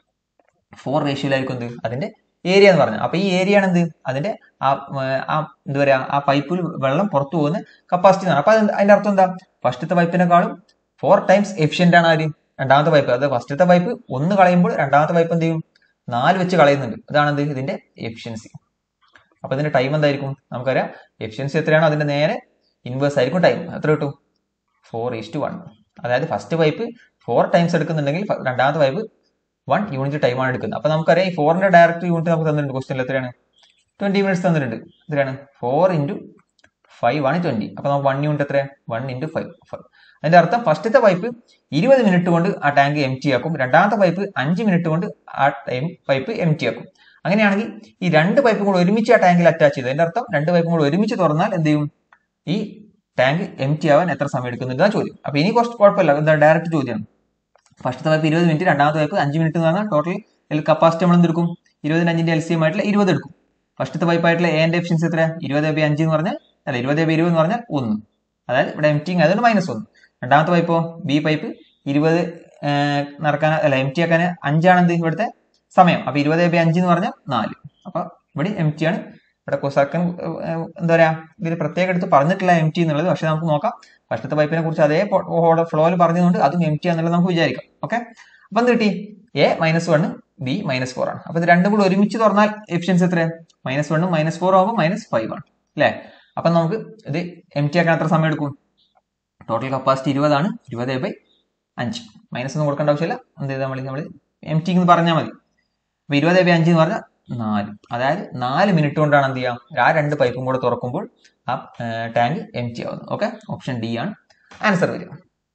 ഫോർ റേഷ്യോയിലായിരിക്കും എന്ത് അതിന്റെ ഏരിയ എന്ന് പറഞ്ഞാൽ. അപ്പൊ ഈ ഏരിയ ആണ് എന്ത് അതിന്റെ ആ എന്താ പറയാ ആ പൈപ്പിൽ വെള്ളം പുറത്തു പോകുന്ന കപ്പാസിറ്റി എന്നാണ്. അപ്പൊ അതിന്റെ അർത്ഥം എന്താ? ഫസ്റ്റത്തെ പൈപ്പിനെക്കാളും ഫോർ ടൈംസ് എഫിഷ്യന്റ് ആണ് ആര്? രണ്ടാമത്തെ പൈപ്പ്. അത് ഫസ്റ്റത്തെ പൈപ്പ് ഒന്ന് കളയുമ്പോൾ രണ്ടാമത്തെ പൈപ്പ് എന്ത് ചെയ്യും? നാല് വെച്ച് കളയുന്നുണ്ട്. ഇതാണ് എന്ത് ഇതിന്റെ എഫിഷ്യൻസി. അപ്പൊ ഇതിന്റെ ടൈം എന്തായിരിക്കും? നമുക്കറിയാം എഫിഷ്യൻസി എത്രയാണോ അതിന്റെ നേരെ ഇൻവേഴ്സ് ആയിരിക്കും ടൈം. എത്ര കിട്ടും? Four is to one. അതായത് ഫസ്റ്റ് പൈപ്പ് ഫോർ ടൈംസ് എടുക്കുന്നുണ്ടെങ്കിൽ രണ്ടാമത്തെ പൈപ്പ് വൺ യൂണിറ്റ് ടൈമാണ് എടുക്കുന്നത്. അപ്പൊ നമുക്കറിയാം ഈ ഫോറിന്റെ ഡയറക്റ്റ് യൂണിറ്റ് നമുക്ക് തന്നിട്ടുണ്ട് ക്വസ്റ്റ്യനിൽ. എത്രയാണ്? ട്വന്റി മിനിറ്റ്സ് തന്നിട്ടുണ്ട്. എത്രയാണ്? ഫോർ ഇൻറ്റു ഫൈവ് ആണ് ട്വന്റി. അപ്പൊ നമുക്ക് വൺ യൂണിറ്റ് എത്രയാണ്? One into five five. അതിന്റെ അർത്ഥം ഫസ്റ്റത്തെ പൈപ്പ് ഇരുപത് മിനിറ്റ് കൊണ്ട് ആ ടാങ്ക് എംറ്റി ആക്കും. രണ്ടാമത്തെ പൈപ്പ് അഞ്ച് മിനിറ്റ് കൊണ്ട് ആ ടൈം പൈപ്പ് എംറ്റി ആക്കും. അങ്ങനെയാണെങ്കിൽ ഈ രണ്ട് പൈപ്പും കൂടെ ഒരുമിച്ച് ആ ടാങ്കിൽ അറ്റാച്ച് ചെയ്തു. അതിന്റെ അർത്ഥം രണ്ട് പൈപ്പും കൂടെ ഒരുമിച്ച് തുറന്നാൽ എന്ത് ചെയ്യും? ഈ ടാങ്ക് എംറ്റി ആവാൻ എത്ര സമയം എടുക്കുന്നുണ്ട് ചോദ്യം. അപ്പൊ ഇനി കുറച്ച് കുഴപ്പമില്ല, എന്താ ഡയറക്റ്റ് ചോദ്യമാണ്. ഫസ്റ്റത്തെ പൈപ്പ് ഇരുപത് മിനിറ്റ്, രണ്ടാമത്തെ പൈപ്പ് അഞ്ച് മിനിറ്റ് എന്ന് പറഞ്ഞാൽ ടോട്ടൽ കപ്പാസിറ്റി നമ്മൾ എന്തെടുക്കും? ഇരുപതിന് അഞ്ചിന്റെ എൽ സി എം ആയിട്ടുള്ള ഇരുപത് എടുക്കും. ഫസ്റ്റത്തെ പൈപ്പ് ആയിട്ടുള്ള എന്റെ എഫിഷ്യൻസി എത്ര? ഇരുപത് ബൈ അഞ്ച് എന്ന് പറഞ്ഞാൽ അല്ല ഇരുപത് ബൈ ഇരുപത് എന്ന് പറഞ്ഞാൽ ഒന്ന്. അതായത് ഇവിടെ എംറ്റിങ് അതുകൊണ്ട് മൈനസ് ഒന്ന്. രണ്ടാമത്തെ പൈപ്പോ ബി പൈപ്പ് ഇരുപത് നടക്കാൻ അല്ല എംറ്റി ആക്കാൻ അഞ്ചാണ് എന്ത് ഇവിടുത്തെ സമയം. അപ്പൊ ഇരുപത് ബൈ അഞ്ച് എന്ന് പറഞ്ഞാൽ നാല്. അപ്പൊ ഇവിടെ എംറ്റി ആണ്. ഇവിടെ സെക്കൻഡ് എന്താ പറയാ ഇതിൽ പ്രത്യേകം എടുത്ത് പറഞ്ഞിട്ടില്ല എംറ്റി എന്നുള്ളത്. പക്ഷെ നമുക്ക് നോക്കാം. ഫസ്റ്റത്തെ പൈപ്പിനെ കുറിച്ച് അതേ ഫ്ലോയിൽ പറഞ്ഞതുകൊണ്ട് അതും എംറ്റി എന്നുള്ളത് നമുക്ക് വിചാരിക്കാം. ഓക്കെ, അപ്പൊ എന്ത് കിട്ടി? A minus one, B minus four ആണ്. അപ്പൊ ഇത് രണ്ടും കൂടി ഒരുമിച്ച് തുറന്നാൽ എഫിഷ്യൻസി എത്ര? മൈനസ് വണ്ണും മൈനസ് ഫോറും ആകുമ്പോൾ മൈനസ് ഫൈവ് ആണ് അല്ലെ? അപ്പൊ നമുക്ക് ഇത് എംറ്റി ആക്കാൻ എത്ര സമയം എടുക്കും? ടോട്ടൽ കപ്പാസിറ്റി ഇരുപതാണ്. ഇരുപത് ബൈ അഞ്ച്. മൈനസ് ഒന്നും കൊടുക്കേണ്ട ആവശ്യമില്ല. എന്ത് ചെയ്താൽ മതി? നമ്മൾ എംറ്റി എന്ന് പറഞ്ഞാൽ മതി. അപ്പൊ ഇരുപത് ബൈ അഞ്ച് എന്ന് പറഞ്ഞാൽ നാല്. അതായത് നാല് മിനിറ്റ് കൊണ്ടാണ് എന്ത് ചെയ്യാം ആ രണ്ട് പൈപ്പും കൂടെ തുറക്കുമ്പോൾ ആ ടാങ്ക് എംറ്റി ആവുന്നത്. ഓക്കെ, ഓപ്ഷൻ ഡി ആണ് ആൻസർ വരിക.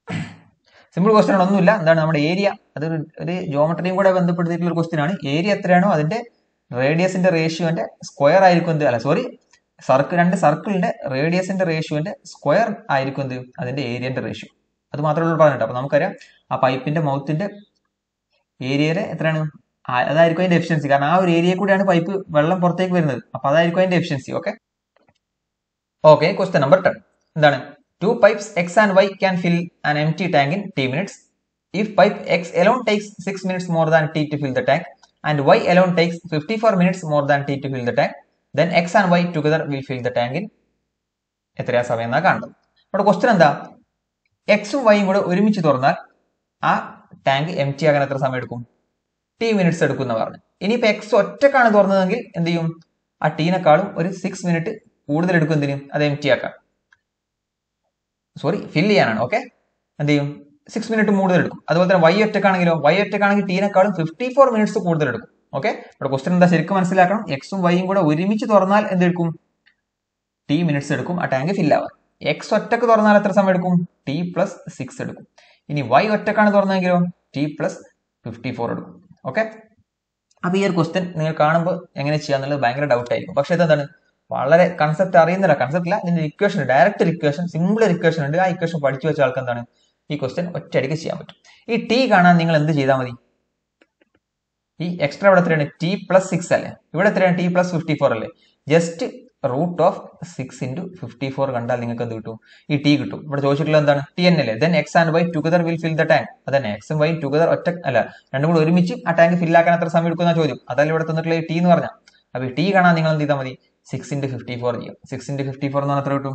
സിമ്പിൾ ക്വസ്റ്റ്യൻ ആണ്, ഒന്നുമില്ല. എന്താണ് നമ്മുടെ ഏരിയ, അതൊരു ഒരു ജോമെട്രിയും കൂടെ ബന്ധപ്പെടുത്തിയിട്ടുള്ള ഒരു ക്വസ്റ്റ്യൻ ആണ്. ഏരിയ എത്രയാണോ അതിന്റെ റേഡിയസിന്റെ റേഷ്യോന്റെ സ്ക്വയർ ആയിരിക്കും എന്ത് അല്ല സോറി സർക്കിൾ രണ്ട് സർക്കിളിന്റെ റേഡിയസിന്റെ റേഷ്യോന്റെ സ്ക്വയർ ആയിരിക്കും എന്ത് അതിന്റെ ഏരിയന്റെ റേഷ്യോ. അത് മാത്രമേ പറഞ്ഞിട്ട്. അപ്പൊ നമുക്കറിയാം ആ പൈപ്പിന്റെ മൗത്തിന്റെ ഏരിയയിലെ എത്രയാണ് അതായിരിക്കും അതിന്റെ എഫിഷ്യൻസി. കാരണം ആ ഒരു ഏരിയ കൂടെയാണ് പൈപ്പ് വെള്ളം പുറത്തേക്ക് വരുന്നത്. അപ്പൊ അതായിരിക്കും അതിന്റെ efficiency. Okay okay question number ten എന്താണ്? Two pipes X and Y can fill an empty tank in T minutes. If pipe X alone takes six minutes more than T to fill the tank and Y alone takes fifty-four minutes more than T to fill the tank, then X and Y together will fill the tank in എത്രയാ സമയം എന്നാ കാണുന്നത്. അവിടെ question എന്താ? എക്സും വൈയും കൂടെ ഒരുമിച്ച് തുറന്നാൽ ആ ടാങ്ക് എംറ്റി ആകാൻ എത്ര സമയം എടുക്കും? ടി മിനിറ്റ്സ് എടുക്കും എന്ന് പറഞ്ഞു. ഇനിയിപ്പോ എക്സ് ഒറ്റക്കാണ് തുറന്നതെങ്കിൽ എന്ത് ചെയ്യും? ആ ടീനെക്കാളും ഒരു സിക്സ് മിനിറ്റ് കൂടുതൽ എടുക്കും. എന്തിനും? അത് എംറ്റി ആക്കാൻ സോറി ഫില്ല് ചെയ്യാനാണ്. ഓക്കെ, എന്ത് ചെയ്യും? സിക്സ് മിനിറ്റ് കൂടുതൽ എടുക്കും. അതുപോലെ തന്നെ വൈ ഒറ്റക്കാണെങ്കിലോ വൈ ഒറ്റക്കാണെങ്കിൽ ടീനെക്കാളും ഫിഫ്റ്റി ഫോർ മിനിറ്റ്സ് കൂടുതൽ എടുക്കും. ഓക്കെ, ഇവിടെ ക്വസ്റ്റ്യൻ എന്താ ശരിക്കും മനസ്സിലാക്കണം. എക്സും വൈയും കൂടെ ഒരുമിച്ച് തുറന്നാൽ എന്തെടുക്കും? ടി മിനിറ്റ്സ് എടുക്കും ആ ടാങ്ക് ഫില്ല് ആവാൻ. എക്സ് ഒറ്റക്ക് തുറന്നാൽ എത്ര സമയം എടുക്കും? ടി പ്ലസ് സിക്സ് എടുക്കും. ഇനി വൈ ഒറ്റക്കാണ് തുറന്നെങ്കിലോ ടി പ്ലസ് ഫിഫ്റ്റി ഫോർ എടുക്കും. ഓക്കെ, അപ്പൊ ഈ ഒരു ക്വസ്റ്റ്യൻ നിങ്ങൾ കാണുമ്പോൾ എങ്ങനെ ചെയ്യാന്നുള്ളത് ഭയങ്കര ഡൗട്ട് ആയിരിക്കും. പക്ഷെ ഇതെന്താണ് വളരെ കൺസെപ്റ്റ് അറിയുന്നില്ല, കൺസെപ്റ്റ് ഇല്ല, ഇതിന്റെ equation, direct equation, simple equation ഉണ്ട്. ആ ഇക്വേഷൻ പഠിച്ചു വെച്ച ആൾക്ക് എന്താണ് ഈ ക്വസ്റ്റ്യൻ ഒറ്റയടിക്ക് ചെയ്യാൻ പറ്റും. ഈ ടി കാണാൻ നിങ്ങൾ എന്ത് ചെയ്താൽ മതി? ഈ എക്സ്ട്രാ ഇവിടെ എത്രയാണ്? ടി പ്ലസ് സിക്സ് അല്ലേ, ഇവിടെ എത്രയാണ്? ടി പ്ലസ് ഫിഫ്റ്റി ഫോർ അല്ലേ. Just root of six into fifty four കണ്ടാൽ നിങ്ങൾക്ക് എന്ത് കിട്ടും? ഈ ടി കിട്ടും. ഇവിടെ ചോദിച്ചിട്ടുള്ളത് എന്താണ്? ടി എൻ അല്ലേ. Then X and Y together will fill the tank. അതന്നെ, എക്സും വൈ ടുഗദർ ഒറ്റ അല്ല, രണ്ടും കൂടി ഒരുമിച്ച് ആ ടാങ്ക് ഫില്ലാക്കാൻ എത്ര സമയം എടുക്കുന്ന ചോദ്യം. അതല്ല ഇവിടെ തന്നിട്ടുള്ള ഈ ടി എന്ന് പറഞ്ഞാൽ. അപ്പൊ ഈ ടി കാണാൻ നിങ്ങൾ എന്ത് ചെയ്താൽ മതി? സിക്സ് ഇൻറ്റു ഫിഫ്റ്റി ഫോർ ചെയ്യും. സിക്സ് ഇൻറ്റു ഫിഫ്റ്റി ഫോർ എന്ന് പറഞ്ഞാൽ എത്ര കിട്ടും?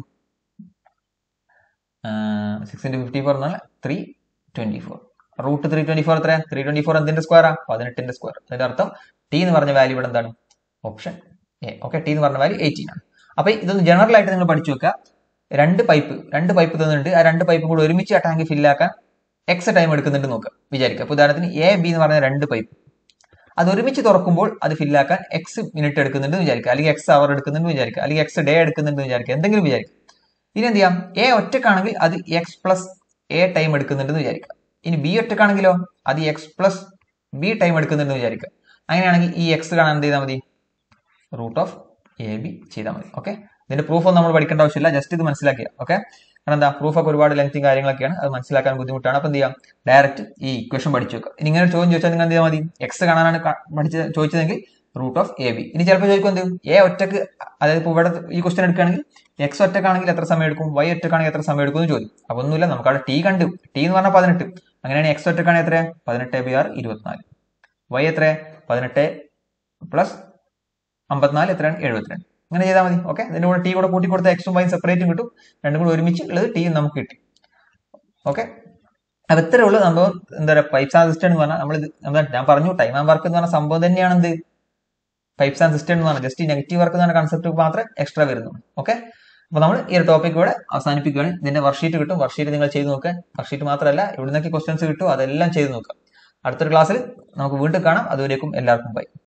സിക്സ് ഇൻറ്റു ഫിഫ്റ്റി ഫോർ എന്ന് പറഞ്ഞാൽ three twenty four. Root three twenty four എത്രയാണ്? ത്രീ ട്വന്റി ഫോർ എന്തിന്റെ സ്ക്വയറാ? പതിനെട്ടിന്റെ സ്ക്വയർ. അതിന്റെ അർത്ഥം ടി എന്ന് പറഞ്ഞ വാല്യൂ ഇവിടെ എന്താണ്? Option A. ഓക്കെ, ടി എന്ന് പറഞ്ഞ വാല്യൂ എയ്റ്റീൻ ആണ്. അപ്പൊ ഇതൊന്ന് ജനറൽ ആയിട്ട് നിങ്ങൾ പഠിച്ചു വെക്കുക. രണ്ട് പൈപ്പ് രണ്ട് പൈപ്പ് തന്നിട്ടുണ്ട്. ആ രണ്ട് പൈപ്പും കൂടി ഒരുമിച്ച് ആ ടാങ്ക് ഫില്ലാക്കാൻ എക്സ് ടൈം എടുക്കുന്നുണ്ട് നോക്കുക, വിചാരിക്കുക. അപ്പൊ ഉദാഹരണത്തിന് എ ബി എന്ന് പറഞ്ഞ രണ്ട് പൈപ്പ്, അത് ഒരുമിച്ച് തുറക്കുമ്പോൾ അത് ഫില്ലാക്കാൻ എക്സ് മിനിറ്റ് എടുക്കുന്നുണ്ട് വിചാരിക്കുക, അല്ലെങ്കിൽ എക്സ് അവർ എടുക്കുന്നുണ്ട് വിചാരിക്കുക, അല്ലെങ്കിൽ എക്സ് ഡേ എടുക്കുന്നുണ്ട് വിചാരിക്കുക, എന്തെങ്കിലും വിചാരിക്കുക. ഇനി എന്ത് ചെയ്യാം? എ ഒറ്റക്കാണെങ്കിൽ അത് എക്സ് പ്ലസ് എ ടൈം എടുക്കുന്നുണ്ടെന്ന് വിചാരിക്കുക. ഇനി ബി ഒറ്റക്കാണെങ്കിലോ അത് എക്സ് പ്ലസ് ബി ടൈം എടുക്കുന്നുണ്ടെന്ന് വിചാരിക്കുക. അങ്ങനെയാണെങ്കിൽ ഈ എക്സ് കാണാൻ എന്ത് ചെയ്താൽ മതി? റൂട്ട് ഓഫ് എ ബി ചെയ്താൽ മതി. ഓക്കെ, ഇതിന്റെ പ്രൂഫ് ഒന്നും നമ്മൾ പഠിക്കേണ്ട ആവശ്യമില്ല, ജസ്റ്റ് ഇത് മനസ്സിലാക്കിയ. ഓക്കെ, കാരണം എന്താ, പ്രൂഫ് ഒക്കെ ഒരുപാട് ലെങ്ത്തും കാര്യങ്ങളൊക്കെയാണ്, അത് മനസ്സിലാക്കാൻ ബുദ്ധിമുട്ടാണ്. അപ്പൊ എന്ത് ചെയ്യാം? ഡയറക്റ്റ് ഈ ഇക്വേഷൻ പഠിച്ചു വെക്കുക. ഇനി ഇങ്ങനെ ചോദ്യം ചോദിച്ചാൽ നിങ്ങൾ എന്ത് ചെയ്താൽ മതി? എക്സ് കാണാനാണ് പഠിച്ച് ചോദിച്ചതെങ്കിൽ റൂട്ട് ഓഫ് എ ബി. ഇനി ചിലപ്പോൾ ചോദിക്കും എന്ത്? എ ഒറ്റക്ക്, അതായത് ഇപ്പോൾ ഇവിടെ ഈ ക്വസ്റ്റൻ എടുക്കുകയാണെങ്കിൽ എക്സ് ഒറ്റക്കാണെങ്കിൽ എത്ര സമയം എടുക്കും, വൈ ഒറ്റക്കാണെങ്കിൽ എത്ര സമയം എടുക്കും എന്ന് ചോദിക്കും. അപ്പൊ ഒന്നുമില്ല, നമുക്ക് അവിടെ ടി കണ്ടു. ടി എന്ന് പറഞ്ഞാൽ പതിനെട്ട്. അങ്ങനെയാണെങ്കിൽ എക്സ് ഒറ്റക്കാണെങ്കിൽ എത്ര? പതിനെട്ട് ബൈ ആറ് ഇരുപത്തിനാല്. വൈ എത്ര? പതിനെട്ട് പ്ലസ് അമ്പത്തിനാല് എത്രയാണ്? എഴുപത്തിരണ്ട്. അങ്ങനെ ചെയ്താൽ മതി. ഓക്കെ, ഇതിന്റെ കൂടെ ടി കൂടെ കൂട്ടി കൊടുത്ത എക്സും വൈയും സെപ്പറേറ്റും കിട്ടും, രണ്ടും കൂടെ ഒരുമിച്ച് ഉള്ളത് ടി നമുക്ക് കിട്ടി. ഓക്കെ, അപ്പൊ ഇത്രേ ഉള്ളൂ സംഭവം. എന്താ പറയുക, പൈപ്സ് ആൻഡ് സിസ്റ്റം എന്ന് പറഞ്ഞാൽ നമ്മൾ എന്താ ഞാൻ പറഞ്ഞു, ടൈം ആൻഡ് വർക്ക് എന്ന് പറഞ്ഞ സംഭവം തന്നെയാണ് എന്ത് പൈപ്സ് ആൻഡ് സിസ്റ്റം എന്ന് പറഞ്ഞാൽ. ജസ്റ്റ് നെഗറ്റീവ് വർക്ക് എന്ന് പറഞ്ഞ കൺസെപ്റ്റ് മാത്രമേ എക്സ്ട്രാ വരുന്നുള്ളൂ. ഓക്കെ, അപ്പൊ നമ്മൾ ഈ ഒരു ടോപ്പിക് ഇവിടെ അവസാനിപ്പിക്കുകയാണ്. ഇതിന്റെ വർക്ക്ഷീറ്റ് കിട്ടും, വർക്ക്ഷീറ്റ് നിങ്ങൾ ചെയ്ത് നോക്കുക. വർക്ക്ഷീറ്റ് മാത്രമല്ല, എവിടെ നിന്നൊക്കെ ക്വസ്റ്റൻസ് കിട്ടും അതെല്ലാം ചെയ്ത് നോക്കുക. അടുത്തൊരു ക്ലാസ്സിൽ നമുക്ക് വീണ്ടും കാണാം. അതുവരേക്കും എല്ലാവർക്കും ബൈ.